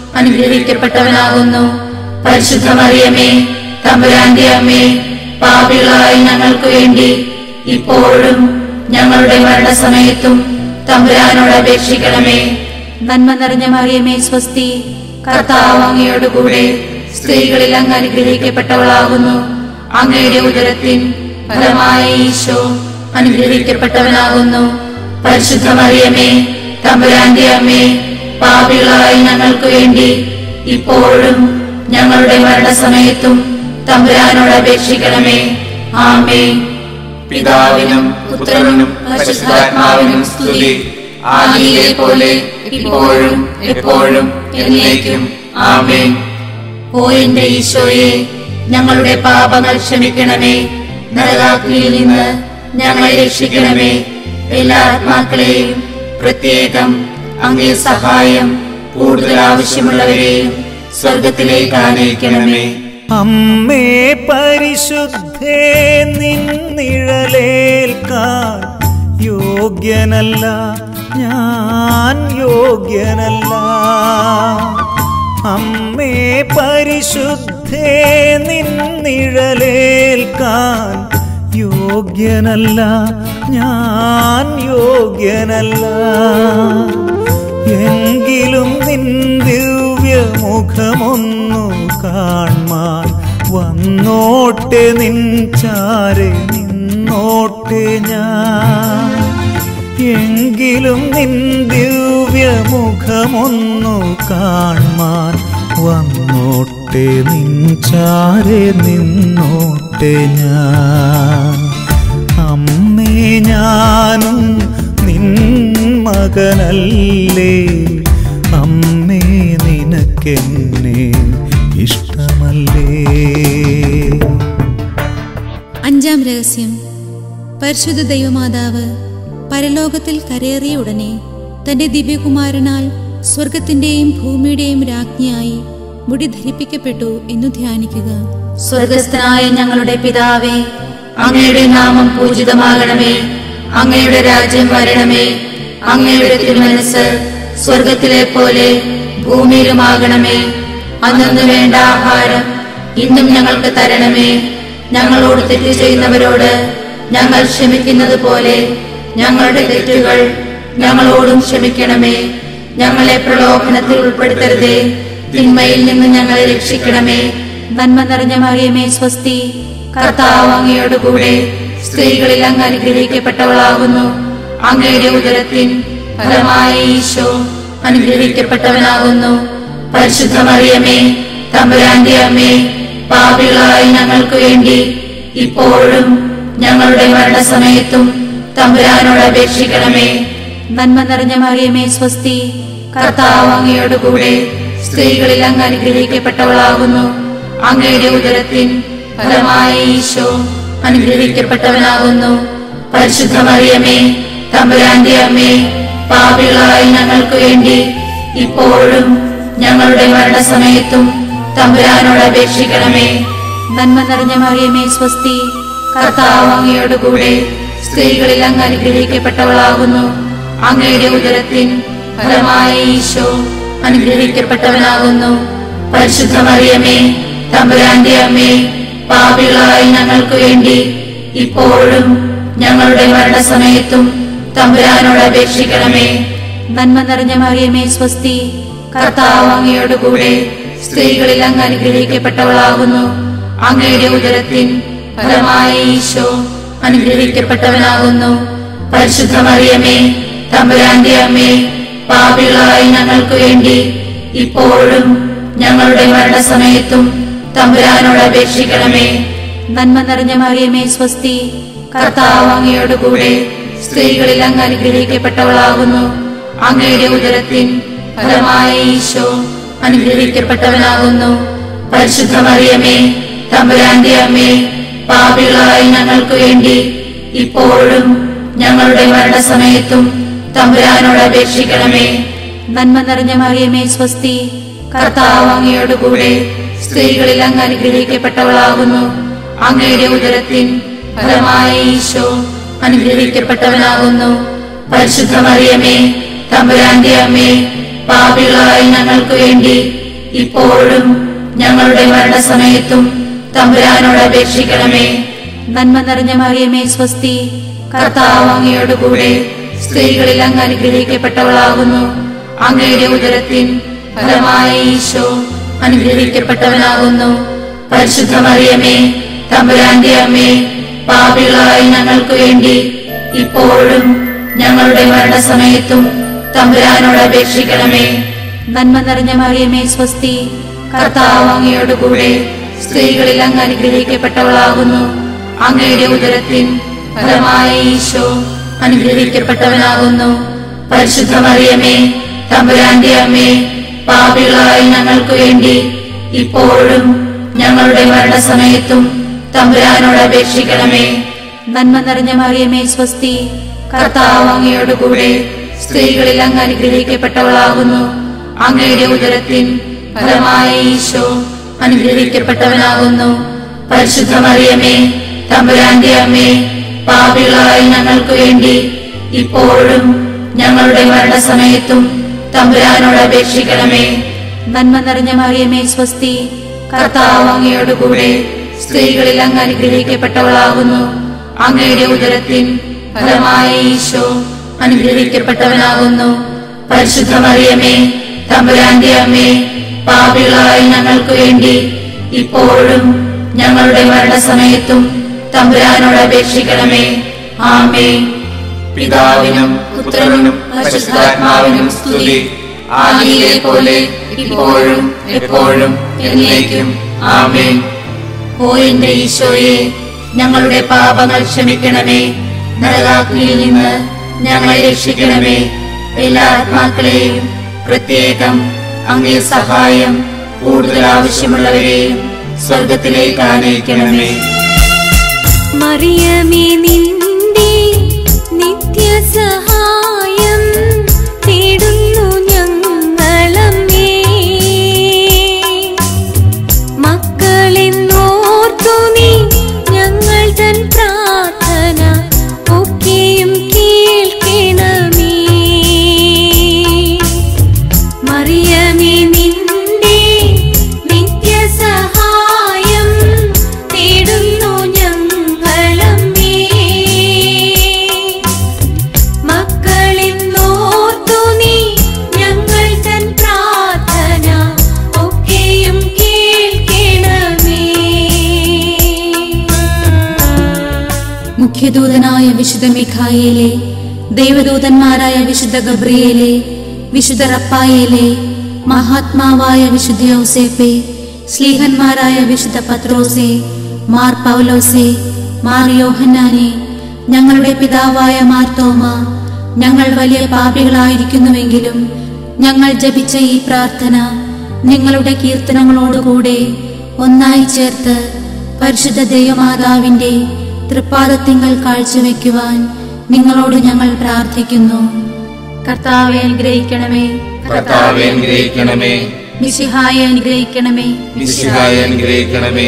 അനുഗ്രഹിക്കപ്പെട്ടവനാകുന്നു. പരിശുദ്ധ മറിയമേ, തമ്പുരാന്റെ അമ്മേ, പാപികളായ ഞങ്ങൾക്ക് വേണ്ടി ഇപ്പോഴും ഞങ്ങളുടെ മരണസമയത്തും തമ്പുരാനോട് അപേക്ഷിക്കണമേ. നന്മ നിറഞ്ഞ മറിയമേ സ്വസ്തി, കർത്താവ് അങ്ങയോടുകൂടെ സ്ത്രീകളിൽ അങ്ങ് അനുഗ്രഹിക്കപ്പെട്ടവളാകുന്നു. അങ്ങയുടെ ഉദരത്തിൻ ഫലമായ ഈശോ അനുഗ്രഹിക്കപ്പെട്ടവനാകുന്നു. പരിശുദ്ധ മറിയമേ, തമ്പുരാന്റെ അമ്മേ, പാപികളായ ഞങ്ങൾക്ക് വേണ്ടി ഇപ്പോഴും ഞങ്ങളുടെ മരണസമയത്തും തമ്പുരാനോട് അപേക്ഷിക്കണമേ. ആമേൻ. പിതാവിനും പുത്രനും പരിശുദ്ധാത്മാവിനും സ്തുതി. ആദിയിലെ പോലെ ഇപ്പോഴും എപ്പോഴും എന്നേക്കും. ആമേൻ. ഓ എന്റെ ഈശോയെ, ഞങ്ങളുടെ പാപങ്ങൾ ക്ഷമിക്കണമേ. നരകാഗ്നിയിൽ നിന്ന് ഞങ്ങളെ രക്ഷിക്കണമേ. എല്ലാ ആത്മാക്കളെയും, പ്രത്യേകം അങ്ങേ സഹായം കൂടുതൽ ആവശ്യമുള്ളവരെയും സ്വർഗത്തിലേക്ക് ആനയിക്കണമേ. അമ്മേ പരിശുദ്ധേ, നിന്നിഴലേൽക്കാൻ യോഗ്യനല്ല ഞാൻ, യോഗ്യനല്ല. അമ്മേ പരിശുദ്ധേ, നിന്നിഴലേൽക്കാൻ യോഗ്യനല്ല ഞാൻ, യോഗ്യനല്ല. എങ്കിലും നിൻ ദിവ്യമുഖമൊന്നു കാൺമാൻ വന്നോട്ടെ, നിൻ ചാരെ നിന്നോട്ടെ ഞാൻ. എങ്കിലും നിൻ ദിവ്യമുഖമൊന്നു കാൺമാൻ വന്നോട്ടെ, നിൻ ചാരെ നിന്നോട്ടെ ഞാൻ. അമ്മേ, ഞാനും നിൻ മകനല്ലേ, അമ്മേ നിനക്കെന്നെ ഇഷ്ടമല്ലേ. അഞ്ചാം രഹസ്യം. പരിശുദ്ധ ദൈവമാതാവ് പരലോകത്തിൽ കരേറിയ ഉടനെ തന്റെ ദിവ്യകുമാരനാൽ സ്വർഗത്തിന്റെയും ഭൂമിയുടെയും രാജ്ഞിയായി മുടി ധരിപ്പിക്കപ്പെട്ടു എന്നു ധ്യാനിക്കുക. സ്വർഗസ്ഥനായ ഞങ്ങളുടെ പിതാവേ, അങ്ങയുടെ നാമം പൂജിതമാകണമേ. അങ്ങയുടെ രാജ്യം വരണമേ. അങ്ങയുടെ തിരുമനസ്സ് സ്വർഗത്തിലെ പോലെ ഭൂമിയിലുമാകണമേ. അന്നു വേണ്ട ആഹാരം ഇന്നും ഞങ്ങൾക്ക് തരണമേ. ഞങ്ങളോട് തെറ്റ് ചെയ്യുന്നവരോട് ഞങ്ങൾ ക്ഷമിക്കുന്നത് പോലെ ഞങ്ങളുടെ തെറ്റുകൾ ഞങ്ങളോടും ക്ഷമിക്കണമേ. ഞങ്ങളെ പ്രലോഭനത്തിൽ ഉൾപ്പെടുത്തരുതേ, തിന്മയിൽ നിന്ന് ഞങ്ങളെ രക്ഷിക്കണമേ. നന്മ നിറഞ്ഞ മറിയമേ സ്വസ്തി, കർത്താവ് അങ്ങയോടുകൂടെ സ്ത്രീകളിൽ അങ്ങ് അനുഗ്രഹിക്കപ്പെട്ടവളാകുന്നു. അങ്ങയുടെ ഉദരത്തിൻ ഫലമായ ഈശോ അനുഗ്രഹിക്കപ്പെട്ടവനാകുന്നു. പരിശുദ്ധ മറിയമേ, തമ്പുരാന്റെ അമ്മേ, പാപികളായ ഞങ്ങൾക്ക് വേണ്ടി ഇപ്പോഴും ഞങ്ങളുടെ മരണസമയത്തും തമ്പുരാനോട് അപേക്ഷിക്കണമേ. നന്മ നിറഞ്ഞ മറിയമേ സ്വസ്തി, കർത്താവ് അങ്ങയോടുകൂടെ സ്ത്രീകളിൽ അങ്ങ് അനുഗ്രഹിക്കപ്പെട്ടവളാകുന്നു. അങ്ങയുടെ ഉദരത്തിൻ ഫലമായ ഈശോ അനുഗ്രഹിക്കപ്പെട്ടവനാകുന്നു. പരിശുദ്ധ മറിയമേ, തമ്പുരാന്റെ അമ്മേ, പാപികളായ ഞങ്ങൾക്ക് വേണ്ടി ഇപ്പോഴും ഞങ്ങളുടെ മരണസമയത്തും തമ്പുരാനോട് അപേക്ഷിക്കണമേ. നന്മ നിറഞ്ഞ മറിയമേ സ്വസ്തി, കർത്താവ് അങ്ങയോടുകൂടെ സ്ത്രീകളിൽ അങ്ങ് അനുഗ്രഹിക്കപ്പെട്ടവളാകുന്നു. അങ്ങയുടെ ഉദരത്തിൻ ഫലമായ ഈശോ അനുഗ്രഹിക്കപ്പെട്ടവനാകുന്നു. പരിശുദ്ധ മറിയമേ, തമ്പുരാന്റെ അമ്മേ, പാപികളായ ഞങ്ങൾക്ക് വേണ്ടി ഇപ്പോഴും ഞങ്ങളുടെ മരണസമയത്തും തമ്പുരാനോട് അപേക്ഷിക്കണമേ. നന്മ നിറഞ്ഞ മറിയമേ സ്വസ്തി, കർത്താവ് അങ്ങയോടുകൂടെ സ്ത്രീകളിൽ അങ്ങ് അനുഗ്രഹിക്കപ്പെട്ടവളാകുന്നു. അങ്ങയുടെ ഉദരത്തിൻ ഫലമായ ഈശോ അനുഗ്രഹിക്കപ്പെട്ടവനാകുന്നു. പരിശുദ്ധ മറിയമേ, തമ്പുരാന്റെ അമ്മേ, പാപികളായ ഞങ്ങൾക്ക് വേണ്ടി ഇപ്പോഴും ഞങ്ങളുടെ മരണസമയത്തും തമ്പുരാനോട് അപേക്ഷിക്കണമേ. നന്മ നിറഞ്ഞ മറിയമേ സ്വസ്തി, കർത്താവ് അങ്ങയോടുകൂടെ സ്ത്രീകളിൽ അങ്ങ് അനുഗ്രഹിക്കപ്പെട്ടവളാകുന്നു. അങ്ങയുടെ ഉദരത്തിൻ ഫലമായ ഈശോ അനുഗ്രഹിക്കപ്പെട്ടവനാകുന്നു. പരിശുദ്ധ മറിയമേ, തമ്പുരാന്റെ അമ്മേ, പാപികളായ ഞങ്ങൾക്ക് വേണ്ടി ഇപ്പോഴും ഞങ്ങളുടെ മരണസമയത്തും തമ്പുരാനോട് അപേക്ഷിക്കണമേ. നന്മ നിറഞ്ഞ മറിയമേ സ്വസ്തി, കർത്താവ് അങ്ങയോടുകൂടെ സ്ത്രീകളിൽ അങ്ങ് അനുഗ്രഹിക്കപ്പെട്ടവളാകുന്നു. അങ്ങയുടെ ഉദരത്തിൻ ഫലമായ ഈശോ അനുഗ്രഹിക്കപ്പെട്ടവനാകുന്നു. പരിശുദ്ധ മറിയമേ, തമ്പുരാന്റെ അമ്മേ, പാപികളായ ഞങ്ങൾക്ക് വേണ്ടി ഇപ്പോഴും ഞങ്ങളുടെ മരണസമയത്തും തമ്പുരാനോട് അപേക്ഷിക്കണമേ. നന്മ നിറഞ്ഞ മറിയമേ സ്വസ്തി, കർത്താവ് അങ്ങയോടുകൂടെ സ്ത്രീകളിൽ അങ്ങ് അനുഗ്രഹിക്കപ്പെട്ടവളാകുന്നു. അങ്ങയുടെ ഉദരത്തിൻ ഫലമായ ഈശോ അനുഗ്രഹിക്കപ്പെട്ടവനാകുന്നു. പരിശുദ്ധ മറിയമേ, തമ്പുരാന്റെ അമ്മേ, പാപികളായ ഞങ്ങൾക്ക് വേണ്ടി ഇപ്പോഴും ഞങ്ങളുടെ മരണസമയത്തും തമ്പുരാനോട് അപേക്ഷിക്കണമേ. നന്മ നിറഞ്ഞ മറിയമേ സ്വസ്തി, കർത്താവ് അങ്ങയോടുകൂടെ സ്ത്രീകളിൽ അങ്ങ് അനുഗ്രഹിക്കപ്പെട്ടവളാകുന്നു. അങ്ങയുടെ ഉദരത്തിൻ ഫലമായ ഈശോ അനുഗ്രഹിക്കപ്പെട്ടവനാകുന്നു. പരിശുദ്ധ മറിയമേ, തമ്പുരാന്റെ അമ്മേ, പാപികളായ ഞങ്ങൾക്ക് വേണ്ടി ഇപ്പോഴും ഞങ്ങളുടെ മരണസമയത്തും തമ്പുരാനോട് അപേക്ഷിക്കണമേ. നന്മ നിറഞ്ഞ മറിയമേ സ്വസ്തി, കർത്താവ് അങ്ങയോടുകൂടെ സ്ത്രീകളിൽ അങ്ങ് അനുഗ്രഹിക്കപ്പെട്ടവളാകുന്നു. അങ്ങയുടെ ഉദരത്തിൻ ഫലമായ ഈശോ അനുഗ്രഹിക്കപ്പെട്ടവനാകുന്നു. പരിശുദ്ധ മറിയമേ, തമ്പുരാന്റെ അമ്മേ, പാപികളായ ഞങ്ങൾക്ക് വേണ്ടി ഇപ്പോഴും ഞങ്ങളുടെ മരണസമയത്തും തമ്പുരാനോട് അപേക്ഷിക്കണമേ. നന്മ നിറഞ്ഞ മറിയമേ സ്വസ്തി, കർത്താവ് അങ്ങയോടുകൂടെ സ്ത്രീകളിൽ അങ്ങ് അനുഗ്രഹിക്കപ്പെട്ടവളാകുന്നു. അങ്ങയുടെ ഉദരത്തിൻ ഫലമായ ഈശോ അനുഗ്രഹിക്കപ്പെട്ടവനാകുന്നു. പരിശുദ്ധ മറിയമേ, തമ്പുരാന്റെ അമ്മേ, പാപികളായ ഞങ്ങൾക്ക് വേണ്ടി ഇപ്പോഴും ഞങ്ങളുടെ മരണസമയത്തും തമ്പുരാനോട് അപേക്ഷിക്കണമേ. ആമേൻ. പിതാവിനും പുത്രനും പരിശുദ്ധാത്മാവിനും സ്തുതി. ആദിയിലെ പോലെ ഇപ്പോഴും എപ്പോഴും എന്നേക്കും. ആമേൻ. ഓ എന്റെ ഈശോയെ, ഞങ്ങളുടെ പാപങ്ങൾ ക്ഷമിക്കണമേ. നരകാഗ്നിയിൽ നിന്ന് ഞങ്ങളെ രക്ഷിക്കണമേ. എല്ലാ ആത്മാക്കളെയും പ്രത്യേകം അങ്ങേ സഹായം കൂടുതൽ ആവശ്യമുള്ളവരെയും സ്വർഗത്തിലേക്ക് ആനയിക്കണമേ. മറിയമേ, നിന്റെ നിത്യസഹായം തേടുന്നു ഞങ്ങളമ്മേ. മക്കളെന്നോർത്തു നീ ഞങ്ങൾ തൻ പ്രാർത്ഥന ഒക്കെയും കേൾക്കണമേ. മറിയമേ, നിന്റെ നിത്യസഹായം തേടുന്നു ഞങ്ങളമ്മേ. മക്കളെന്നോർത്തു നീ ഞങ്ങൾ തൻ പ്രാർത്ഥന ഒക്കെയും കേൾക്കണമേ. മുഖ്യദൂതനായ വിശുദ്ധ മിഖായേലേ, ദൈവദൂതന്മാരായ വിശുദ്ധ ഗബ്രിയേലേ, വിശുദ്ധ റപ്പായേലേ, മഹാത്മാവായ വിശുദ്ധ യോസേപ്പേ, ശ്ലീഹന്മാരായ വിശുദ്ധ പത്രോസേ, മാർ പൗലോസേ, മാർ യോഹന്നാനെ, ഞങ്ങളുടെ പിതാവായ മാർത്തോമ, ഞങ്ങൾ വലിയ പാപികളായിരിക്കുന്നുവെങ്കിലും ഞങ്ങൾ ജപിച്ച ഈ പ്രാർത്ഥന നിങ്ങളുടെ കീർത്തനങ്ങളോടുകൂടെ ഒന്നായി ചേർത്ത് പരിശുദ്ധ ദൈവമാതാവിന്റെ തൃപ്പാദത്തിങ്കൽ കാഴ്ചവെക്കുവാൻ നിങ്ങളോട് ഞങ്ങൾ പ്രാർത്ഥിക്കുന്നു. കർത്താവെ അനുഗ്രഹിക്കണമേ. കർത്താവേ അനുഗ്രഹിക്കണമേ. മിശിഹായെ അനുഗ്രഹിക്കണമേ. മിശിഹായെ അനുഗ്രഹിക്കണമേ.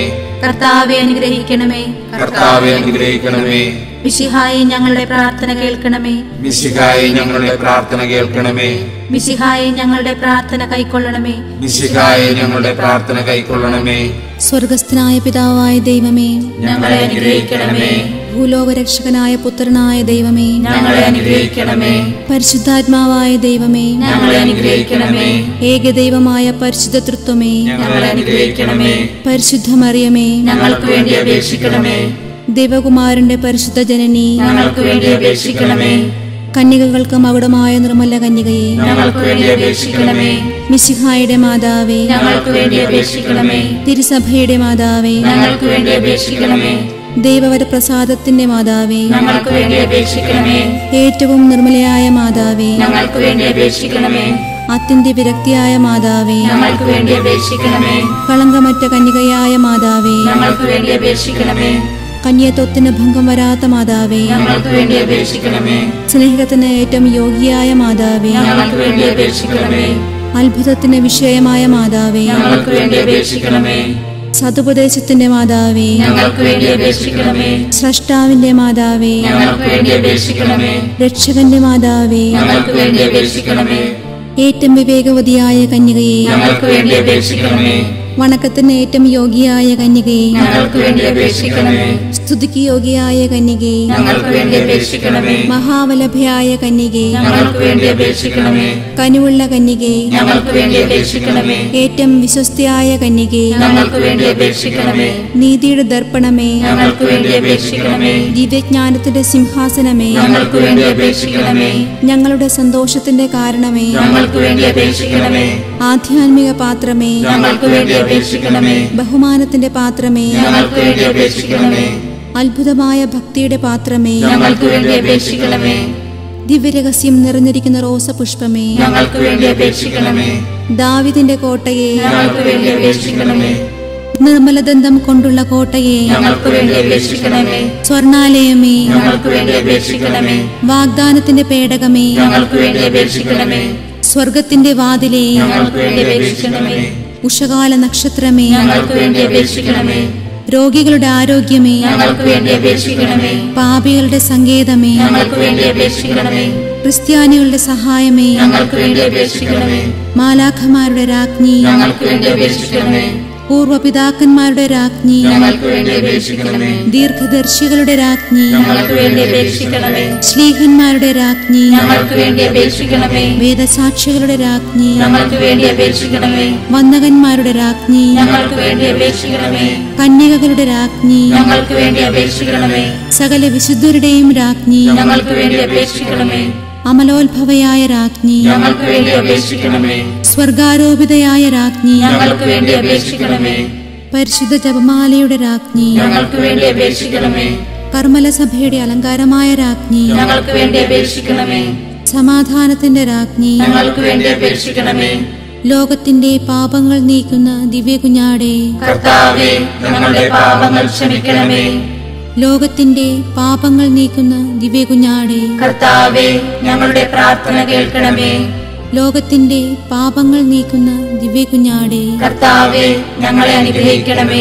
കർത്താവെ അനുഗ്രഹിക്കണമേ. കർത്താവെ അനുഗ്രഹിക്കണമേ. മിശിഹായെ ഞങ്ങളുടെ പ്രാർത്ഥന കേൾക്കണമേ. മിശിഹായെ ഞങ്ങളുടെ പ്രാർത്ഥന കേൾക്കണമേ. മിശിഹായെ ഞങ്ങളുടെ പ്രാർത്ഥന കൈക്കൊള്ളണമേ. മിശിഹായെ ഞങ്ങളുടെ പ്രാർത്ഥന കൈക്കൊള്ളണമേ. സ്വർഗസ്ഥനായ പിതാവായ ദൈവമേ, ഞങ്ങളെ അനുഗ്രഹിക്കണമേ. ഭൂലോകരക്ഷകനായ പുത്രനായ ദൈവമേ, ഞങ്ങളെ അനുഗ്രഹിക്കണമേ. പരിശുദ്ധാത്മാവായ ദൈവമേ, ഞങ്ങളെ അനുഗ്രഹിക്കണമേ. ഏകദൈവമായ പരിശുദ്ധ തൃത്വമേ, ഞങ്ങളെ അനുഗ്രഹിക്കണമേ. പരിശുദ്ധ മറിയമേ, ഞങ്ങൾക്ക് വേണ്ടി അപേക്ഷിക്കണമേ. ദേവകുമാരന്റെ പരിശുദ്ധ ജനനി, ഞങ്ങൾക്ക് വേണ്ടി അപേക്ഷിക്കണമേ. കന്യകകൾക്ക് മകുടമായ നിർമ്മല കന്യകയെ, ഞങ്ങൾക്ക് വേണ്ടി അപേക്ഷിക്കണമേ. മിശിഹായുടെ മാതാവേ, ഞങ്ങൾക്ക് വേണ്ടി അപേക്ഷിക്കണമേ. തിരുസഭയുടെ മാതാവേ, ഞങ്ങൾക്ക് വേണ്ടി അപേക്ഷിക്കണമേ. ദൈവവരപ്രസാദത്തിന്റെ മാതാവേ, ഞങ്ങൾക്ക് വേണ്ടി അപേക്ഷിക്കണമേ. ഏറ്റവും നിർമ്മലയായ മാതാവേ, ഞങ്ങൾക്ക് വേണ്ടി അപേക്ഷിക്കണമേ. അത്യന്ത വിരക്തിയായ മാതാവേ, ഞങ്ങൾക്ക് വേണ്ടി അപേക്ഷിക്കണമേ. കളങ്കമറ്റ കന്യകയായ മാതാവേ, ഞങ്ങൾക്ക് വേണ്ടി അപേക്ഷിക്കണമേ. കന്യത്വത്തിന് ഭംഗം വരാത്ത മാതാവേ, ഞങ്ങൾക്ക് വേണ്ടി അപേക്ഷിക്കണമേ. സ്നേഹത്തിന് ഏറ്റവും യോഗ്യയായ മാതാവേ, ഞങ്ങൾക്ക് വേണ്ടി അപേക്ഷിക്കണമേ. അത്ഭുതത്തിന് വിഷയമായ മാതാവേ, ഞങ്ങൾക്ക് വേണ്ടി അപേക്ഷിക്കണമേ. സതുപദേശത്തിന്റെ മാതാവേ, ഞങ്ങൾക്ക് വേണ്ടി അപേക്ഷിക്കണമേ. സ്രഷ്ടാവിന്റെ മാതാവേ, ഞങ്ങൾക്ക് വേണ്ടി അപേക്ഷിക്കണമേ. രക്ഷകന്റെ മാതാവേ, ഞങ്ങൾക്ക് വേണ്ടി അപേക്ഷിക്കണമേ. ഏറ്റവും വിവേകവതിയായ കന്യകയെ, ഞങ്ങൾക്ക് വേണ്ടി അപേക്ഷിക്കണമേ. വണക്കത്തിന് ഏറ്റവും യോഗ്യയായ കന്യകയെ, ഞങ്ങൾക്ക് വേണ്ടി അപേക്ഷിക്കണമേ. സ്തുതിക്ക് യോഗ്യയായ കന്യകയെ, ഞങ്ങൾക്ക് വേണ്ടി അപേക്ഷിക്കണമേ. മഹാവലഭയായ കന്യകയെ, ഞങ്ങൾക്ക് വേണ്ടി അപേക്ഷിക്കണമേ. കനിവുള്ള കന്യകയെ, ഞങ്ങൾക്ക് വേണ്ടി അപേക്ഷിക്കണമേ. ഏറ്റവും വിശ്വസ്തയായ കന്യകയെ, ഞങ്ങൾക്ക് വേണ്ടി അപേക്ഷിക്കണമേ. നീതിയുടെ ദർപ്പണമേ, ഞങ്ങൾക്ക് വേണ്ടി അപേക്ഷിക്കണമേ. ദിവ്യജ്ഞാനത്തിന്റെ സിംഹാസനമേ, ഞങ്ങൾക്ക് വേണ്ടി അപേക്ഷിക്കണമേ. ഞങ്ങളുടെ സന്തോഷത്തിന്റെ കാരണമേ, ഞങ്ങൾക്ക് വേണ്ടി അപേക്ഷിക്കണമേ. ആധ്യാത്മിക പാത്രമേ, ഞങ്ങൾക്ക് വേണ്ടി അപേക്ഷിക്കണമേ. ബഹുമാനത്തിന്റെ പാത്രമേ, ഞങ്ങൾക്ക് വേണ്ടി അപേക്ഷിക്കണമേ. അത്ഭുതമായ ഭക്തിയുടെ പാത്രമേ, ഞങ്ങൾക്ക് വേണ്ടി അപേക്ഷിക്കണമേ. ദിവ്യരഹസ്യം നിറഞ്ഞിരിക്കുന്ന റോസപുഷ്പമേ, ഞങ്ങൾക്ക് വേണ്ടി അപേക്ഷിക്കണമേ. ദാവീദിന്റെ കോട്ടയെ, ഞങ്ങൾക്ക് വേണ്ടി അപേക്ഷിക്കണമേ. നിർമ്മലദന്തം കൊണ്ടുള്ള കോട്ടയെ, ഞങ്ങൾക്ക് വേണ്ടി അപേക്ഷിക്കണമേ. സ്വർണാലയമേ, ഞങ്ങൾക്ക് വേണ്ടി അപേക്ഷിക്കണമേ. വാഗ്ദാനത്തിന്റെ പേടകമേ, ഞങ്ങൾക്ക് വേണ്ടി അപേക്ഷിക്കണമേ. സ്വർഗത്തിന്റെ വാതിലേ, ഞങ്ങൾക്ക് വേണ്ടി അപേക്ഷിക്കണമേ. ഉഷകാല നക്ഷത്രമേ, ഞങ്ങൾക്ക് വേണ്ടി അപേക്ഷിക്കണമേ. രോഗികളുടെ ആരോഗ്യമേ, ഞങ്ങൾക്ക് വേണ്ടി അപേക്ഷിക്കണമേ. പാപികളുടെ സങ്കേതമേ, ഞങ്ങൾക്ക് വേണ്ടി അപേക്ഷിക്കണമേ. ക്രിസ്ത്യാനികളുടെ സഹായമേ, ഞങ്ങൾക്ക് വേണ്ടി അപേക്ഷിക്കണമേ. മാലാഖമാരുടെ രാജ്ഞി, ഞങ്ങൾക്ക് വേണ്ടി അപേക്ഷിക്കണമേ. പൂർവപിതാക്കന്മാരുടെ രാജ്ഞി, ഞങ്ങൾക്ക് വേണ്ടി അപേക്ഷിക്കണമേ. ദീർഘദർശികളുടെ രാജ്ഞി, ഞങ്ങൾക്ക് വേണ്ടി അപേക്ഷിക്കണമേ. ശ്ലീഹന്മാരുടെ രാജ്ഞി, ഞങ്ങൾക്ക് വേണ്ടി അപേക്ഷിക്കണമേ. വേദസാക്ഷികളുടെ രാജ്ഞി, ഞങ്ങൾക്ക് വേണ്ടി അപേക്ഷിക്കണമേ. വന്ദകന്മാരുടെ രാജ്ഞി, ഞങ്ങൾക്ക് വേണ്ടി അപേക്ഷിക്കണമേ. കന്യകകളുടെ രാജ്ഞി, ഞങ്ങൾക്ക് വേണ്ടി അപേക്ഷിക്കണമേ. സകല വിശുദ്ധരുടെയും രാജ്ഞി, ഞങ്ങൾക്ക് വേണ്ടി അപേക്ഷിക്കണമേ. അമലോത്ഭവയായ രാജ്ഞി, ഞങ്ങൾക്ക് വേണ്ടി അപേക്ഷിക്കണമേ. സ്വർഗാരോപിതയായ രാജ്ഞി, ഞങ്ങൾക്ക് വേണ്ടി അപേക്ഷിക്കണമേ. പരിശുദ്ധ ജപമാലയുടെ രാജ്ഞി, ഞങ്ങൾക്ക് വേണ്ടി അപേക്ഷിക്കണമേ. കർമ്മലസഭയുടെ അലങ്കാരമായ രാജ്ഞി, ഞങ്ങൾക്ക് വേണ്ടി അപേക്ഷിക്കണമേ. സമാധാനത്തിന്റെ രാജ്ഞി, ഞങ്ങൾക്ക് വേണ്ടി അപേക്ഷിക്കണമേ. ലോകത്തിന്റെ പാപങ്ങൾ നീക്കുന്ന ദിവ്യകുഞ്ഞാടേ, കർത്താവേ, ഞങ്ങളുടെ പാപങ്ങൾ ക്ഷമിക്കണമേ. ലോകത്തിന്റെ പാപങ്ങൾ നീക്കുന്ന ദിവ്യകുഞ്ഞാടേ, കർത്താവേ, ഞങ്ങളുടെ പ്രാർത്ഥന കേൾക്കണമേ. ലോകത്തിന്റെ പാപങ്ങൾ നീക്കുന്ന ദിവ്യകുഞ്ഞാടേ, കർത്താവേ, ഞങ്ങളെ അനുഗ്രഹിക്കണമേ.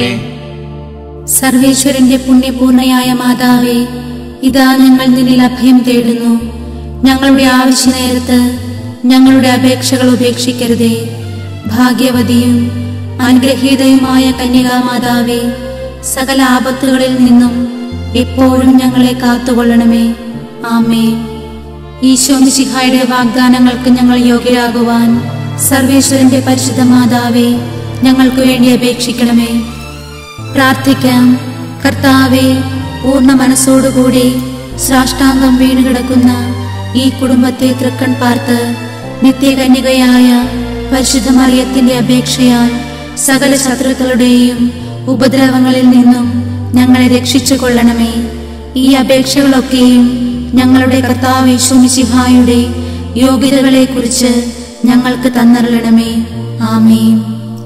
സർവേശ്വരന്റെ പുണ്യപൂർണയായ മാതാവേ, ഇതാ ഞങ്ങൾ നിന്നിൽ അഭയം തേടുന്നു. ഞങ്ങളുടെ ആവശ്യ നേരത്ത് ഞങ്ങളുടെ അപേക്ഷകൾ ഉപേക്ഷിക്കരുതേ. ഭാഗ്യവതിയും അനുഗ്രഹീതയുമായ കന്യകാമാതാവേ, സകല ആപത്തുകളിൽ നിന്നും എപ്പോഴും ഞങ്ങളെ കാത്തുകൊള്ളണമേ. ആമേൻ. ഈശോ മിശിഹായുടെ വാഗ്ദാനങ്ങൾക്ക് ഞങ്ങൾ യോഗ്യരാകുവാൻ സർവേശ്വരന്റെ പരിശുദ്ധ മാതാവേ, ഞങ്ങൾക്ക് വേണ്ടി അപേക്ഷിക്കണമേ. പ്രാർത്ഥിക്കാം. കർത്താവേ, പൂർണ്ണ മനസ്സോടുകൂടി സാഷ്ടാംഗം വീണുകിടക്കുന്ന ഈ കുടുംബത്തെ തൃക്കൺ പാർത്ത് നിത്യകന്യകയായ പരിശുദ്ധ മറിയത്തിന്റെ അപേക്ഷയാൽ സകല ശത്രുക്കളുടെയും ഉപദ്രവങ്ങളിൽ നിന്നും ഞങ്ങളെ രക്ഷിച്ചു കൊള്ളണമേ. ഈ അപേക്ഷകളൊക്കെയും ഞങ്ങളുടെ കർത്താവ് യേശു മിശിഹായുടെ യോഗ്യതകളെ കുറിച്ച് ഞങ്ങൾക്ക് തന്നരുളണമേ. ആമേൻ.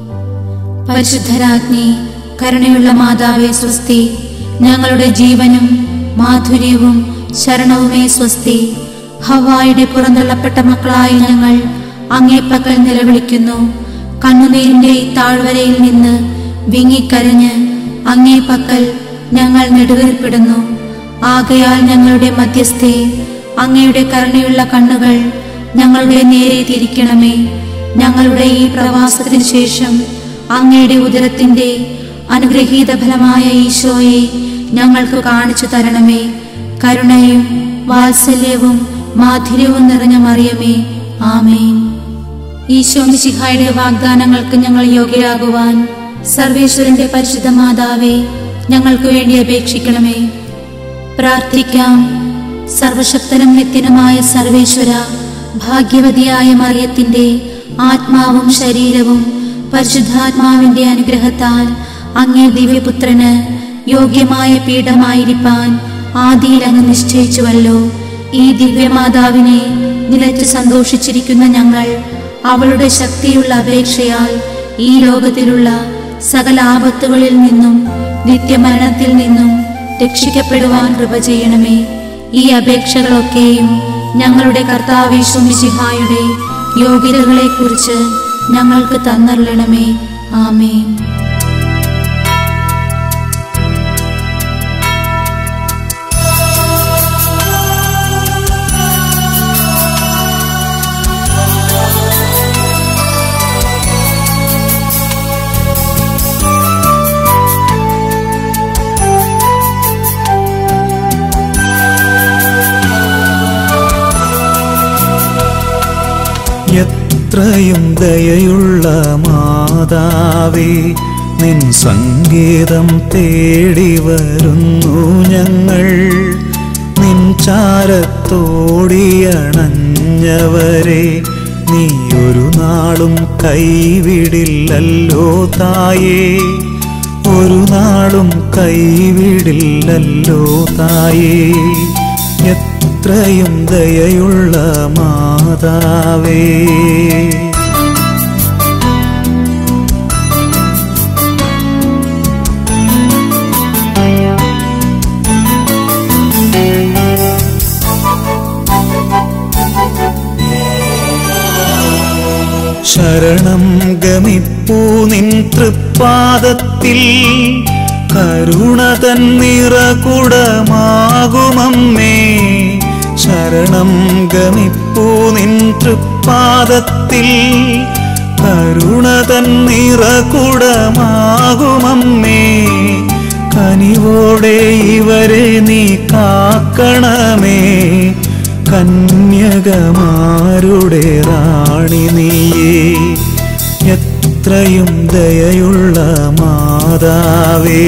പരിശുദ്ധരാജ്ഞി, കരുണയുള്ള മാതാവേ സ്വസ്തി. ഞങ്ങളുടെ ജീവനും മാധുര്യവും ശരണവുമേ സ്വസ്തി. ഹവ്വായുടെ പുറന്തള്ളപ്പെട്ട മക്കളായ ഞങ്ങൾ അങ്ങേപ്പക്കൽ നിലവിളിക്കുന്നു. കണ്ണുനീരിന്റെ ഈ താഴ്വരയിൽ നിന്ന് വിങ്ങിക്കരഞ്ഞ് അങ്ങേ പക്കൽ ഞങ്ങൾ നെടുവേർപ്പെടുന്നു. ആകയാൽ ഞങ്ങളുടെ മധ്യസ്ഥേ, അങ്ങയുടെ കരുണയുള്ള കണ്ണുകൾ ഞങ്ങളുടെ നേരെ തിരിക്കണമേ. ഞങ്ങളുടെ ഈ പ്രവാസത്തിന് ശേഷം അങ്ങയുടെ ഉദരത്തിന്റെ അനുഗ്രഹീത ഫലമായ ഈശോയെ ഞങ്ങൾക്ക് കാണിച്ചു തരണമേ. കരുണയും വാത്സല്യവും മാധുര്യവും നിറഞ്ഞ മറിയമേ, ആമേൻ. ഈശോ മിശിഹായുടെ വാഗ്ദാനങ്ങൾക്ക് ഞങ്ങൾ യോഗ്യരാകുവാൻ സർവേശ്വരന്റെ പരിശുദ്ധ മാതാവേ, ഞങ്ങൾക്ക് വേണ്ടി അപേക്ഷിക്കണമേ. പ്രാർത്ഥിക്കാം. സർവശക്തനും നിത്യനുമായ സർവേശ്വര, ഭാഗ്യവതിയായ മറിയത്തിന്റെ ആത്മാവും ശരീരവും പരിശുദ്ധാത്മാവിന്റെ അനുഗ്രഹത്താൽ അങ്ങേ ദിവ്യപുത്രന് യോഗ്യമായ പീഠമായിരിക്കാൻ ആദിയിൽ അങ്ങ് നിശ്ചയിച്ചുവല്ലോ. ഈ ദിവ്യമാതാവിനെ നിലച്ച് സന്തോഷിച്ചിരിക്കുന്ന ഞങ്ങൾ അവളുടെ ശക്തിയുള്ള അപേക്ഷയാൽ ഈ ലോകത്തിലുള്ള സകല ആപത്തുകളിൽ നിന്നും നിത്യമരണത്തിൽ നിന്നും രക്ഷിക്കപ്പെടുവാൻ കൃപ ചെയ്യണമേ. ഈ അപേക്ഷകളൊക്കെയും ഞങ്ങളുടെ കർത്താവേശു മിശിഹായുടെ യോഗ്യതകളെ കുറിച്ച് ഞങ്ങൾക്ക് തന്നരുളണമേ. ആമേൻ. എത്രയും ദയയുള്ള മാതാവേ, നിൻ സങ്കേതം തേടി വരുന്നു ഞങ്ങൾ. നിൻ ചാരത്തോടിയണഞ്ഞവരെ നീ ഒരു നാളും കൈവിടില്ലല്ലോ തായേ, ഒരു നാളും കൈവിടില്ലല്ലോ തായേ. എത്രയും ദയയുള്ള മാതാവേ, ശരണം ഗമിപ്പൂ നിൻ തൃപ്പാദത്തിൽ, കരുണ തന്നിറകുടമാകുമമ്മേ. ശരണം ഗമിപ്പൂ നിൻ തൃപ്പാദത്തിൽ, കരുണ തന്നിറകുടമാകുമമ്മേ. കനിവോടെ ഇവരെ നീ കാക്കണമേ, കന്യകമാരുടെ റാണി നീയേ. എത്രയും ദയയുള്ള മാതാവേ,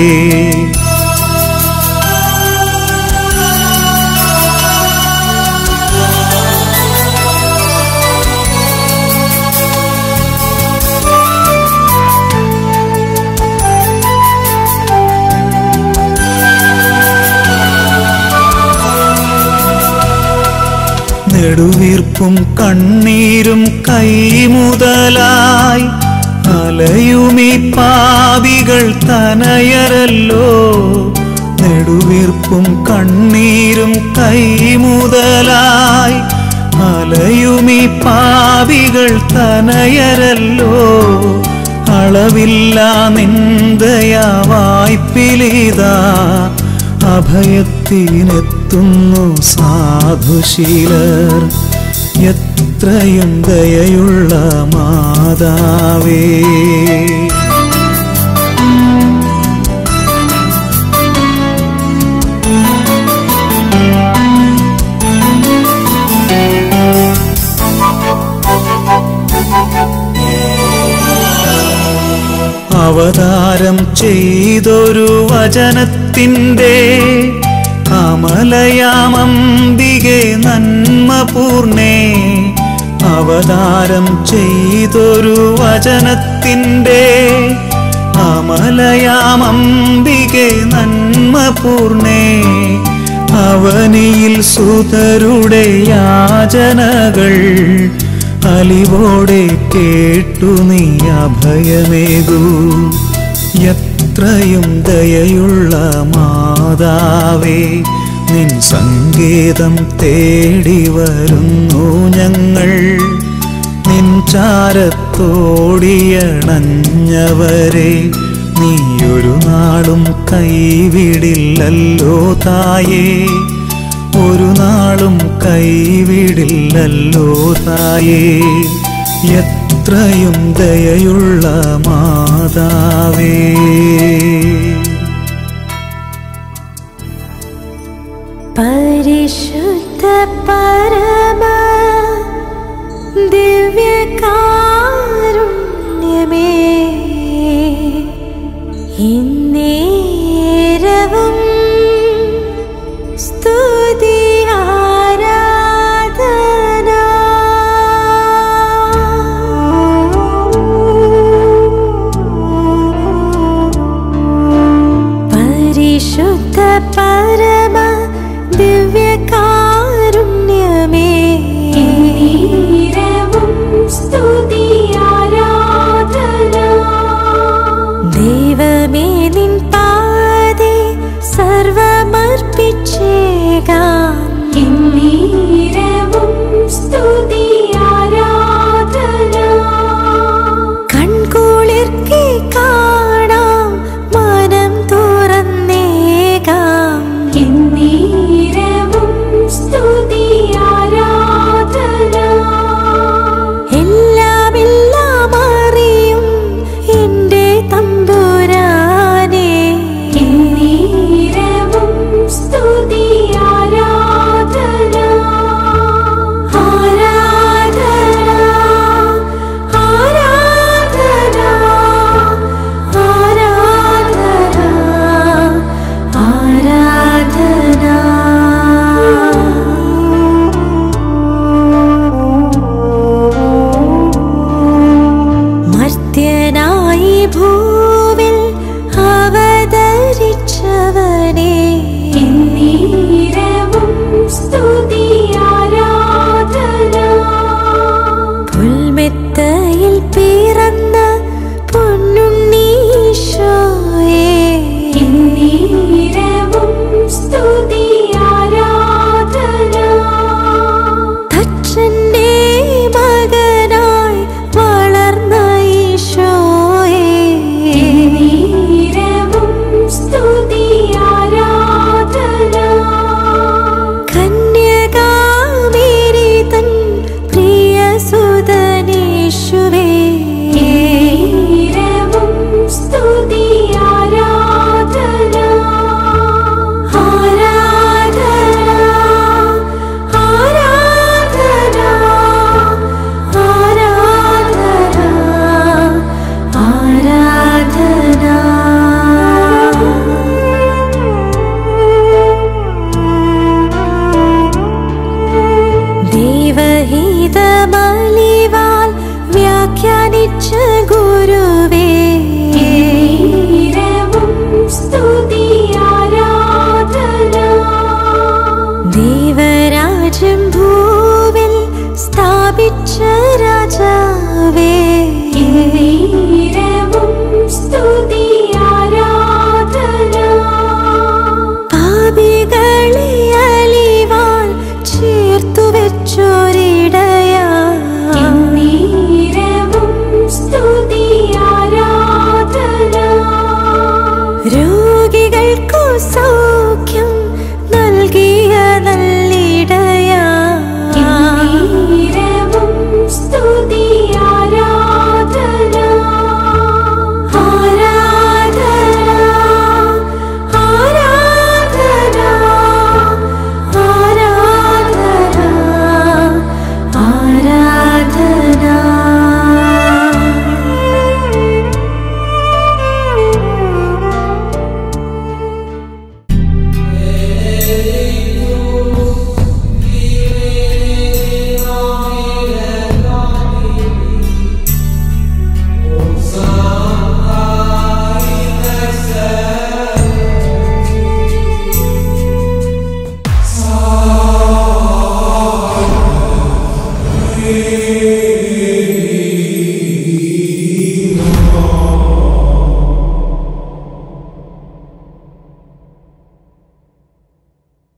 നെടുവീർപ്പും കണ്ണീരും കൈമുതലായി അലയുമീ പാപികൾ തനയരല്ലോ. നെടുവീർപ്പും കണ്ണീരും കൈമുതലായി അലയുമീ പാപികൾ തനയരല്ലോ. അളവില്ല നിന്ദയാ വായ്പിലിതാ, അഭയത്തിനെത്തുന്നു സാധുശീലർ. എത്രയും ദയയുള്ള മാതാവേ, അവതാരം ചെയ്തൊരു വചനത്തിൻ്റെ കമലയാമംബികെ നന്മപൂർണേ. അവതാരം ചെയ്തൊരു വചനത്തിൻ്റെ കമലയാമംബികെ നന്മപൂർണേ. അവനിയിൽ സുതരുടെ യാചനകൾ അലിവോടെ കേട്ടു നീ അഭയമേകൂ. എത്രയും ദയയുള്ള മാതാവേ, നിൻ സങ്കേതം തേടി വരുന്നു ഞങ്ങൾ. നിൻ ചാരത്തോടിയണഞ്ഞവരെ നീയൊരു നാളും കൈവിടില്ലല്ലോ തായേ, ഒരു നാളും കൈവിടില്ലല്ലോ തായേ. എത്രയും ദയയുള്ള മാതാവേ, പരിശുദ്ധ പരമ ദിവ്യകാരുണ്യമേ, ഇന്നേരവും സ്തുതി ആരാധന. പരിശുദ്ധ പരമ ദിവ്യകാരുണ്യമേ, ഇന്നേരവും സ്തുതി ആരാധന. ദൈവമേ നിൻ പാദേ സർവമർപ്പിച്ചേകാം, ഇന്നേരവും സ്തുതി ആരാധന. കൺകുളിർക്കെ കാണാം, മനം തുറന്നേകാം, ഇന്നേരവും സ്തുതി ആരാധന. എല്ലാം എല്ലാം അറിയും എന്റെ തമ്പുരാനേ, ഇന്നേരവും സ്തുതി ആരാധന. ആരാധന ആരാധന ആരാധന ആരാധന. മർത്യനായി ഭൂവിൽ അവതരിച്ചവനേ, ഇന്നേരവും സ്തുതി ആരാധന. പുൽമെത്തയിൽ പിറന്ന പൊന്നുണ്ണീശോയേ, ഇന്നേരവും സ്തുതി ആരാധന. തച്ചന്റെ മകനായി വളർന്ന ഈശോയേ, ഇന്നേരവും സ്തുതി ആരാധന. കന്യകാമേരി തൻ പ്രിയസുതനേശുവേ, ഇന്നേരവും സ്തുതി ആരാധന. ആരാധന ആരാധന ആരാധന ആരാധന. ദൈവഹിതമലിവാൽ വ്യാഖ്യാനിച്ച ഗുരുവേ, ഇന്നേരവും സ്തുതി ആരാധന. ദൈവരാജ്യം ഭൂവിൽ സ്ഥാപിച്ച രാജാവേ, ഇന്നേരവും സ്തുതി ആരാധന. പാപികളെ അലിവാൽ ചേർത്തു വെച്ചോരിടയാ, ഇന്നേരവും സ്തുതി ആരാധന. രോഗികൾക്കു സൗഖ്യം നൽകിയ നല്ലിടയാ, ഇന്നേരവും സ്തുതി ആരാധന. ആരാധന ആരാധന ആരാധന Amen.